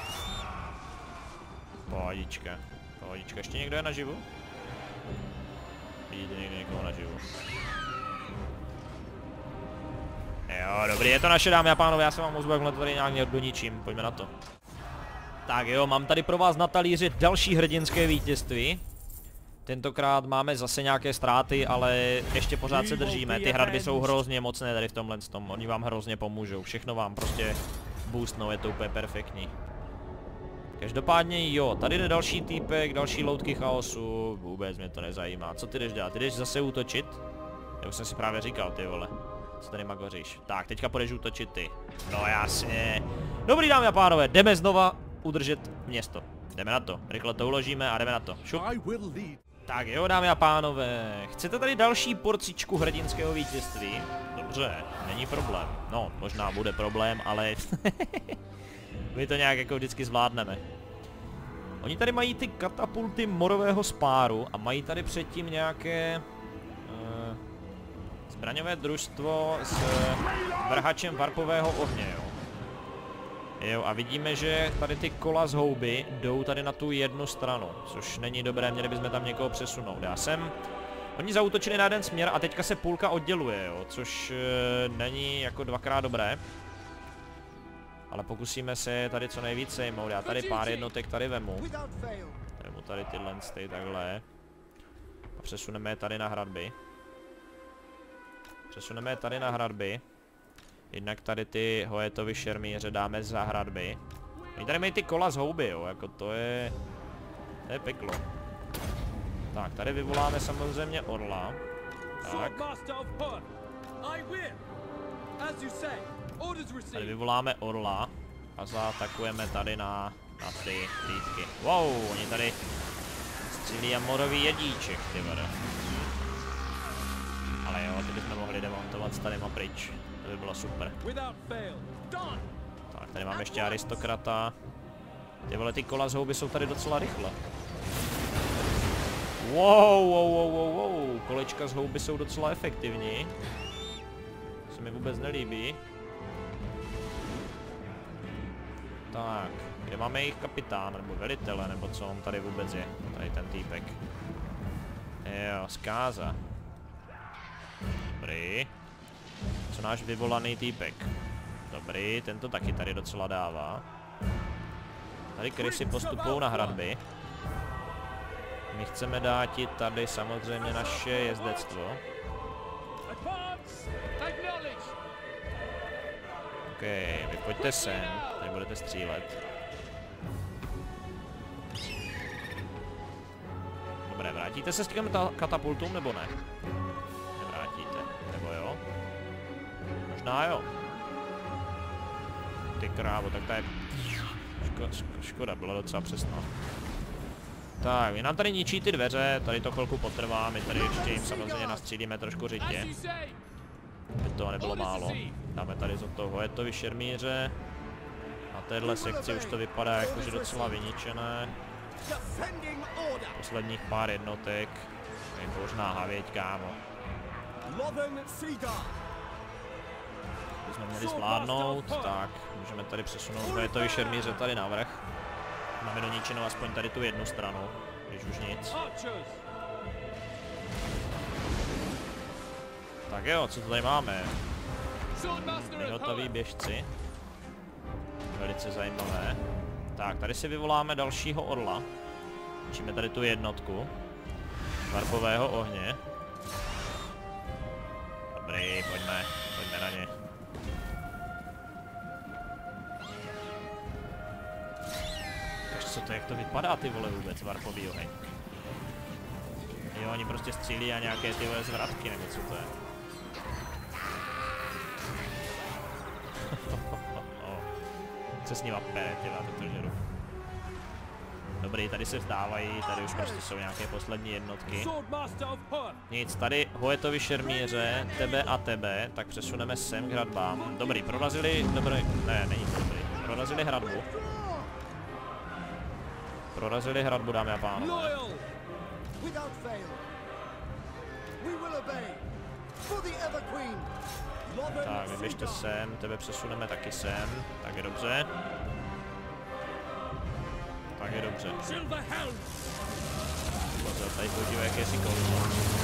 Pohodička. Ještě někdo je naživu? Vidíte někdo někoho naživu. Jo, dobrý, je to naše, dámy a pánové, já se vám ozvu, jakmile to tady nějak doničím, pojďme na to. Tak jo, mám tady pro vás na talíři další hrdinské vítězství. Tentokrát máme zase nějaké ztráty, ale ještě pořád se držíme. Ty hradby jsou hrozně mocné tady v tomhle tom. Oni vám hrozně pomůžou. Všechno vám prostě boostnou, je to úplně perfektní. Každopádně jo, tady jde další týpek, další loutky chaosu. Vůbec mě to nezajímá. Co ty jdeš dělat? Ty jdeš zase útočit? Já už jsem si právě říkal, ty vole. Co tady magoříš? Tak, teďka půjdeš útočit ty. No jasně. Dobrý, dámy a pánové, jdeme znova udržet město. Jdeme na to. Rychle to uložíme a jdeme na to. Šup. Tak jo, dámy a pánové, chcete tady další porcičku hrdinského vítězství? Dobře, není problém. No, možná bude problém, ale my to nějak jako vždycky zvládneme. Oni tady mají ty katapulty morového spáru a mají tady předtím nějaké zbraňové družstvo s vrhačem varpového ohně, jo. Jo, a vidíme, že tady ty kola z houby jdou tady na tu jednu stranu, což není dobré, měli bychom tam někoho přesunout. Oni zaútočili na jeden směr a teďka se půlka odděluje, jo, což není jako dvakrát dobré. Ale pokusíme se tady co nejvíce sejmout, já tady pár jednotek tady vemu. Vemu tady tyhle takhle. A přesuneme je tady na hradby. Jednak tady ty Hoetovy šermíře dáme za hradby. Oni tady mají ty kola z houby, jo, jako to je peklo. Tak, tady vyvoláme samozřejmě orla. Tak. Tady vyvoláme orla a zaatakujeme tady na ty týpky. Wow, oni tady střílí a morový jedíček, ty vada. Ale jo, ty bychom mohli demontovat tady pryč. To by bylo super. Tak, tady máme ještě aristokrata. Ty vole, ty kola z houby jsou tady docela rychle. Wow. Kolečka z houby jsou docela efektivní. To se mi vůbec nelíbí. Tak, kde máme jejich kapitán, nebo velitele, nebo co on tady vůbec je? Tady ten týpek. Jo, zkáza. Dobrý. Co náš vyvolaný týpek? Dobrý, tento taky tady docela dává. Tady krysy postupují na hradby. My chceme dát tady samozřejmě naše jezdectvo. OK, vy pojďte sem, tady budete střílet. Dobré, vrátíte se s těm katapultům nebo ne? Nevrátíte, nebo jo? Možná jo. Ty krávo, tak to je... Škoda, bylo docela přesno. Tak, vy nám tady ničí ty dveře, tady to chvilku potrvá, my tady ještě jim samozřejmě nastřílíme trošku řitě. By toho nebylo málo. Dáme tady za toho Hoetovy šermíře. Na téhle sekci už to vypadá jakože docela vyničené. Posledních pár jednotek. Možná havěť, kámo. To jsme měli zvládnout, tak můžeme tady přesunout Hoetovy šermíře tady navrch. Máme doničenou aspoň tady tu jednu stranu, když už nic. Tak jo, co to tady máme? Minotoví běžci. Velice zajímavé. Tak, tady si vyvoláme dalšího orla. Učíme tady tu jednotku varpového ohně. Dobrý, pojďme na ně. Co to, jak to vypadá, ty vole, vůbec, varpový oheň. Jo, oni prostě střílí a nějaké ty vole zvratky, nebo co to je. Co s nima pere, ty vole, to žeru. Dobrý, tady se vzdávají, tady už prostě jsou nějaké poslední jednotky. Nic, tady Hoetovy šermíře, tebe a tebe, tak přesuneme sem k hradbám. Dobrý, prorazili, ne, není to dobrý, prorazili hradbu. Prorazili hradbu, dámy a pánové. Tak, vyběžte sem, tebe přesuneme taky sem. Tak je dobře. Pozor, tady používá jakési kouzlo.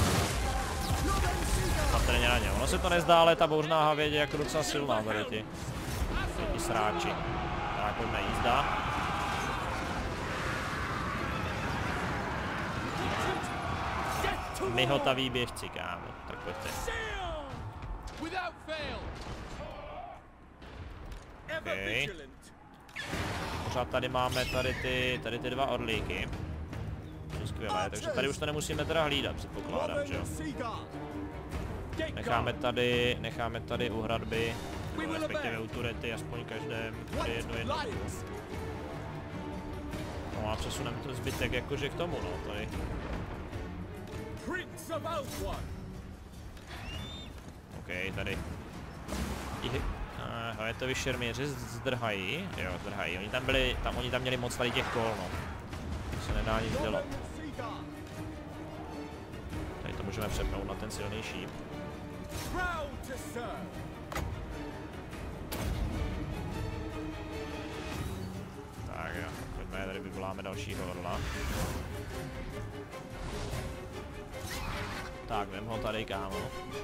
Patrně na ně. Ono se to nezdá, ale ta bouřná havěď je jako docela silná tady ti sráči. Tak, pojďme jízda. myhotaví běžci, kámo. Tak pojďte. Okay. Pořád tady máme tady ty dva orlíky. Skvělé, takže tady už to nemusíme teda hlídat, předpokládám, že jo. Necháme tady u hradby, respektive u turety, aspoň každém jedno. No a přesuneme to zbytek jakože k tomu, no, tady. OK, tady. Hajetovi šermíři zdrhají, jo, zdrhají. Oni tam měli moc tady těch kol, no. To se nedá nic dělat. Tady to můžeme přepnout na ten silnější. Tak jo, pojďme, tady vyvoláme dalšího orla. Tak, vem ho tady, kámo.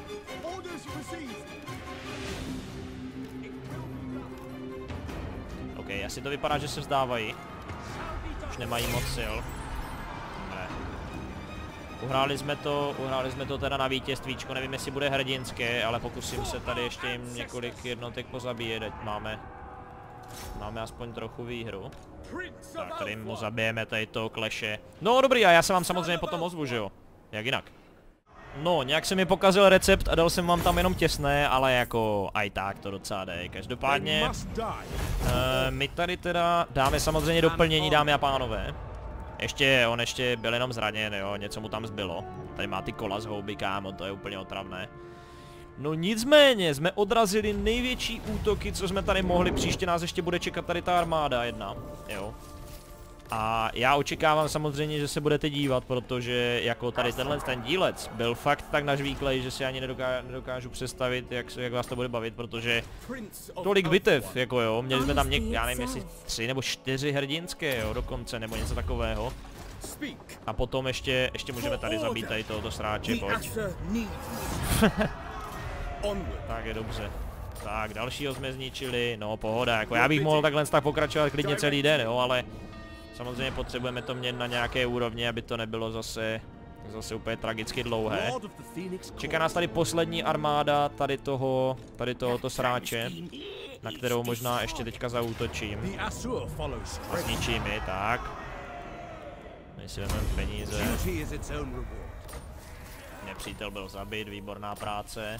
OK, asi to vypadá, že se vzdávají. Už nemají moc sil. Ne. Uhráli jsme to teda na vítězstvíčko, nevím jestli bude hrdinské, ale pokusím se tady ještě jim několik jednotek pozabíjet, ať máme aspoň trochu výhru. Tak tady mu zabijeme tady toho kleše. No dobrý, a já se vám samozřejmě potom ozvu, že jo? Jak jinak? No, nějak jsem mi pokazil recept a dal jsem vám tam jenom těsné, ale jako aj tak to docela jde. Každopádně my tady teda dáme samozřejmě doplnění, dámy a pánové. On ještě byl jenom zraněn, jo, něco mu tam zbylo. Tady má ty kola z houby, kámo, to je úplně otravné. No nicméně, jsme odrazili největší útoky, co jsme tady mohli, příště nás ještě bude čekat tady ta armáda jedna, jo. A já očekávám samozřejmě, že se budete dívat, protože jako tady ten dílec byl fakt tak nažvíklej, že si ani nedokážu představit, jak vás to bude bavit, protože tolik bitev, jako jo, měli jsme tam já nevím jestli 3 nebo 4 hrdinské, jo, dokonce, nebo něco takového. A potom ještě můžeme tady zabít tady tohoto sráče, pojď. Tak je dobře. Tak, dalšího jsme zničili, no pohoda, jako já bych mohl takhle tak pokračovat klidně celý den, jo, ale samozřejmě potřebujeme to mít na nějaké úrovni, aby to nebylo zase úplně tragicky dlouhé. Čeká nás tady poslední armáda tady tohoto sráče, na kterou možná ještě teďka zaútočím. A zničím ji, tak. My si vezmeme peníze. Nepřítel byl zabit, výborná práce.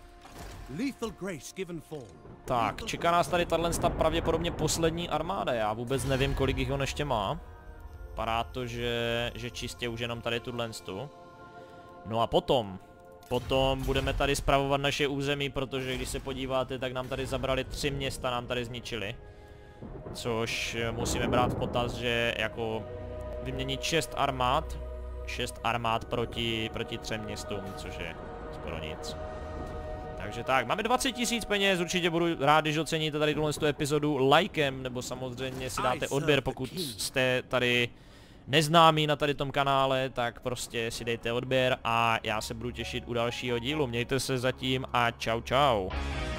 Tak, čeká nás tady tato pravděpodobně poslední armáda, já vůbec nevím, kolik jich on ještě má. Vypadá to, že čistě už jenom tady tu. No a potom budeme tady spravovat naše území, protože když se podíváte, tak nám tady zabrali 3 města, nám tady zničili. Což musíme brát v potaz, že jako vyměnit 6 armád proti 3 městům, což je skoro nic. Takže tak, máme 20 000 peněz, určitě budu rád, když oceníte tady tuhle epizodu lajkem, nebo samozřejmě si dáte odběr, pokud jste tady neznámí na tady tom kanále, tak prostě si dejte odběr a já se budu těšit u dalšího dílu. Mějte se zatím a čau čau.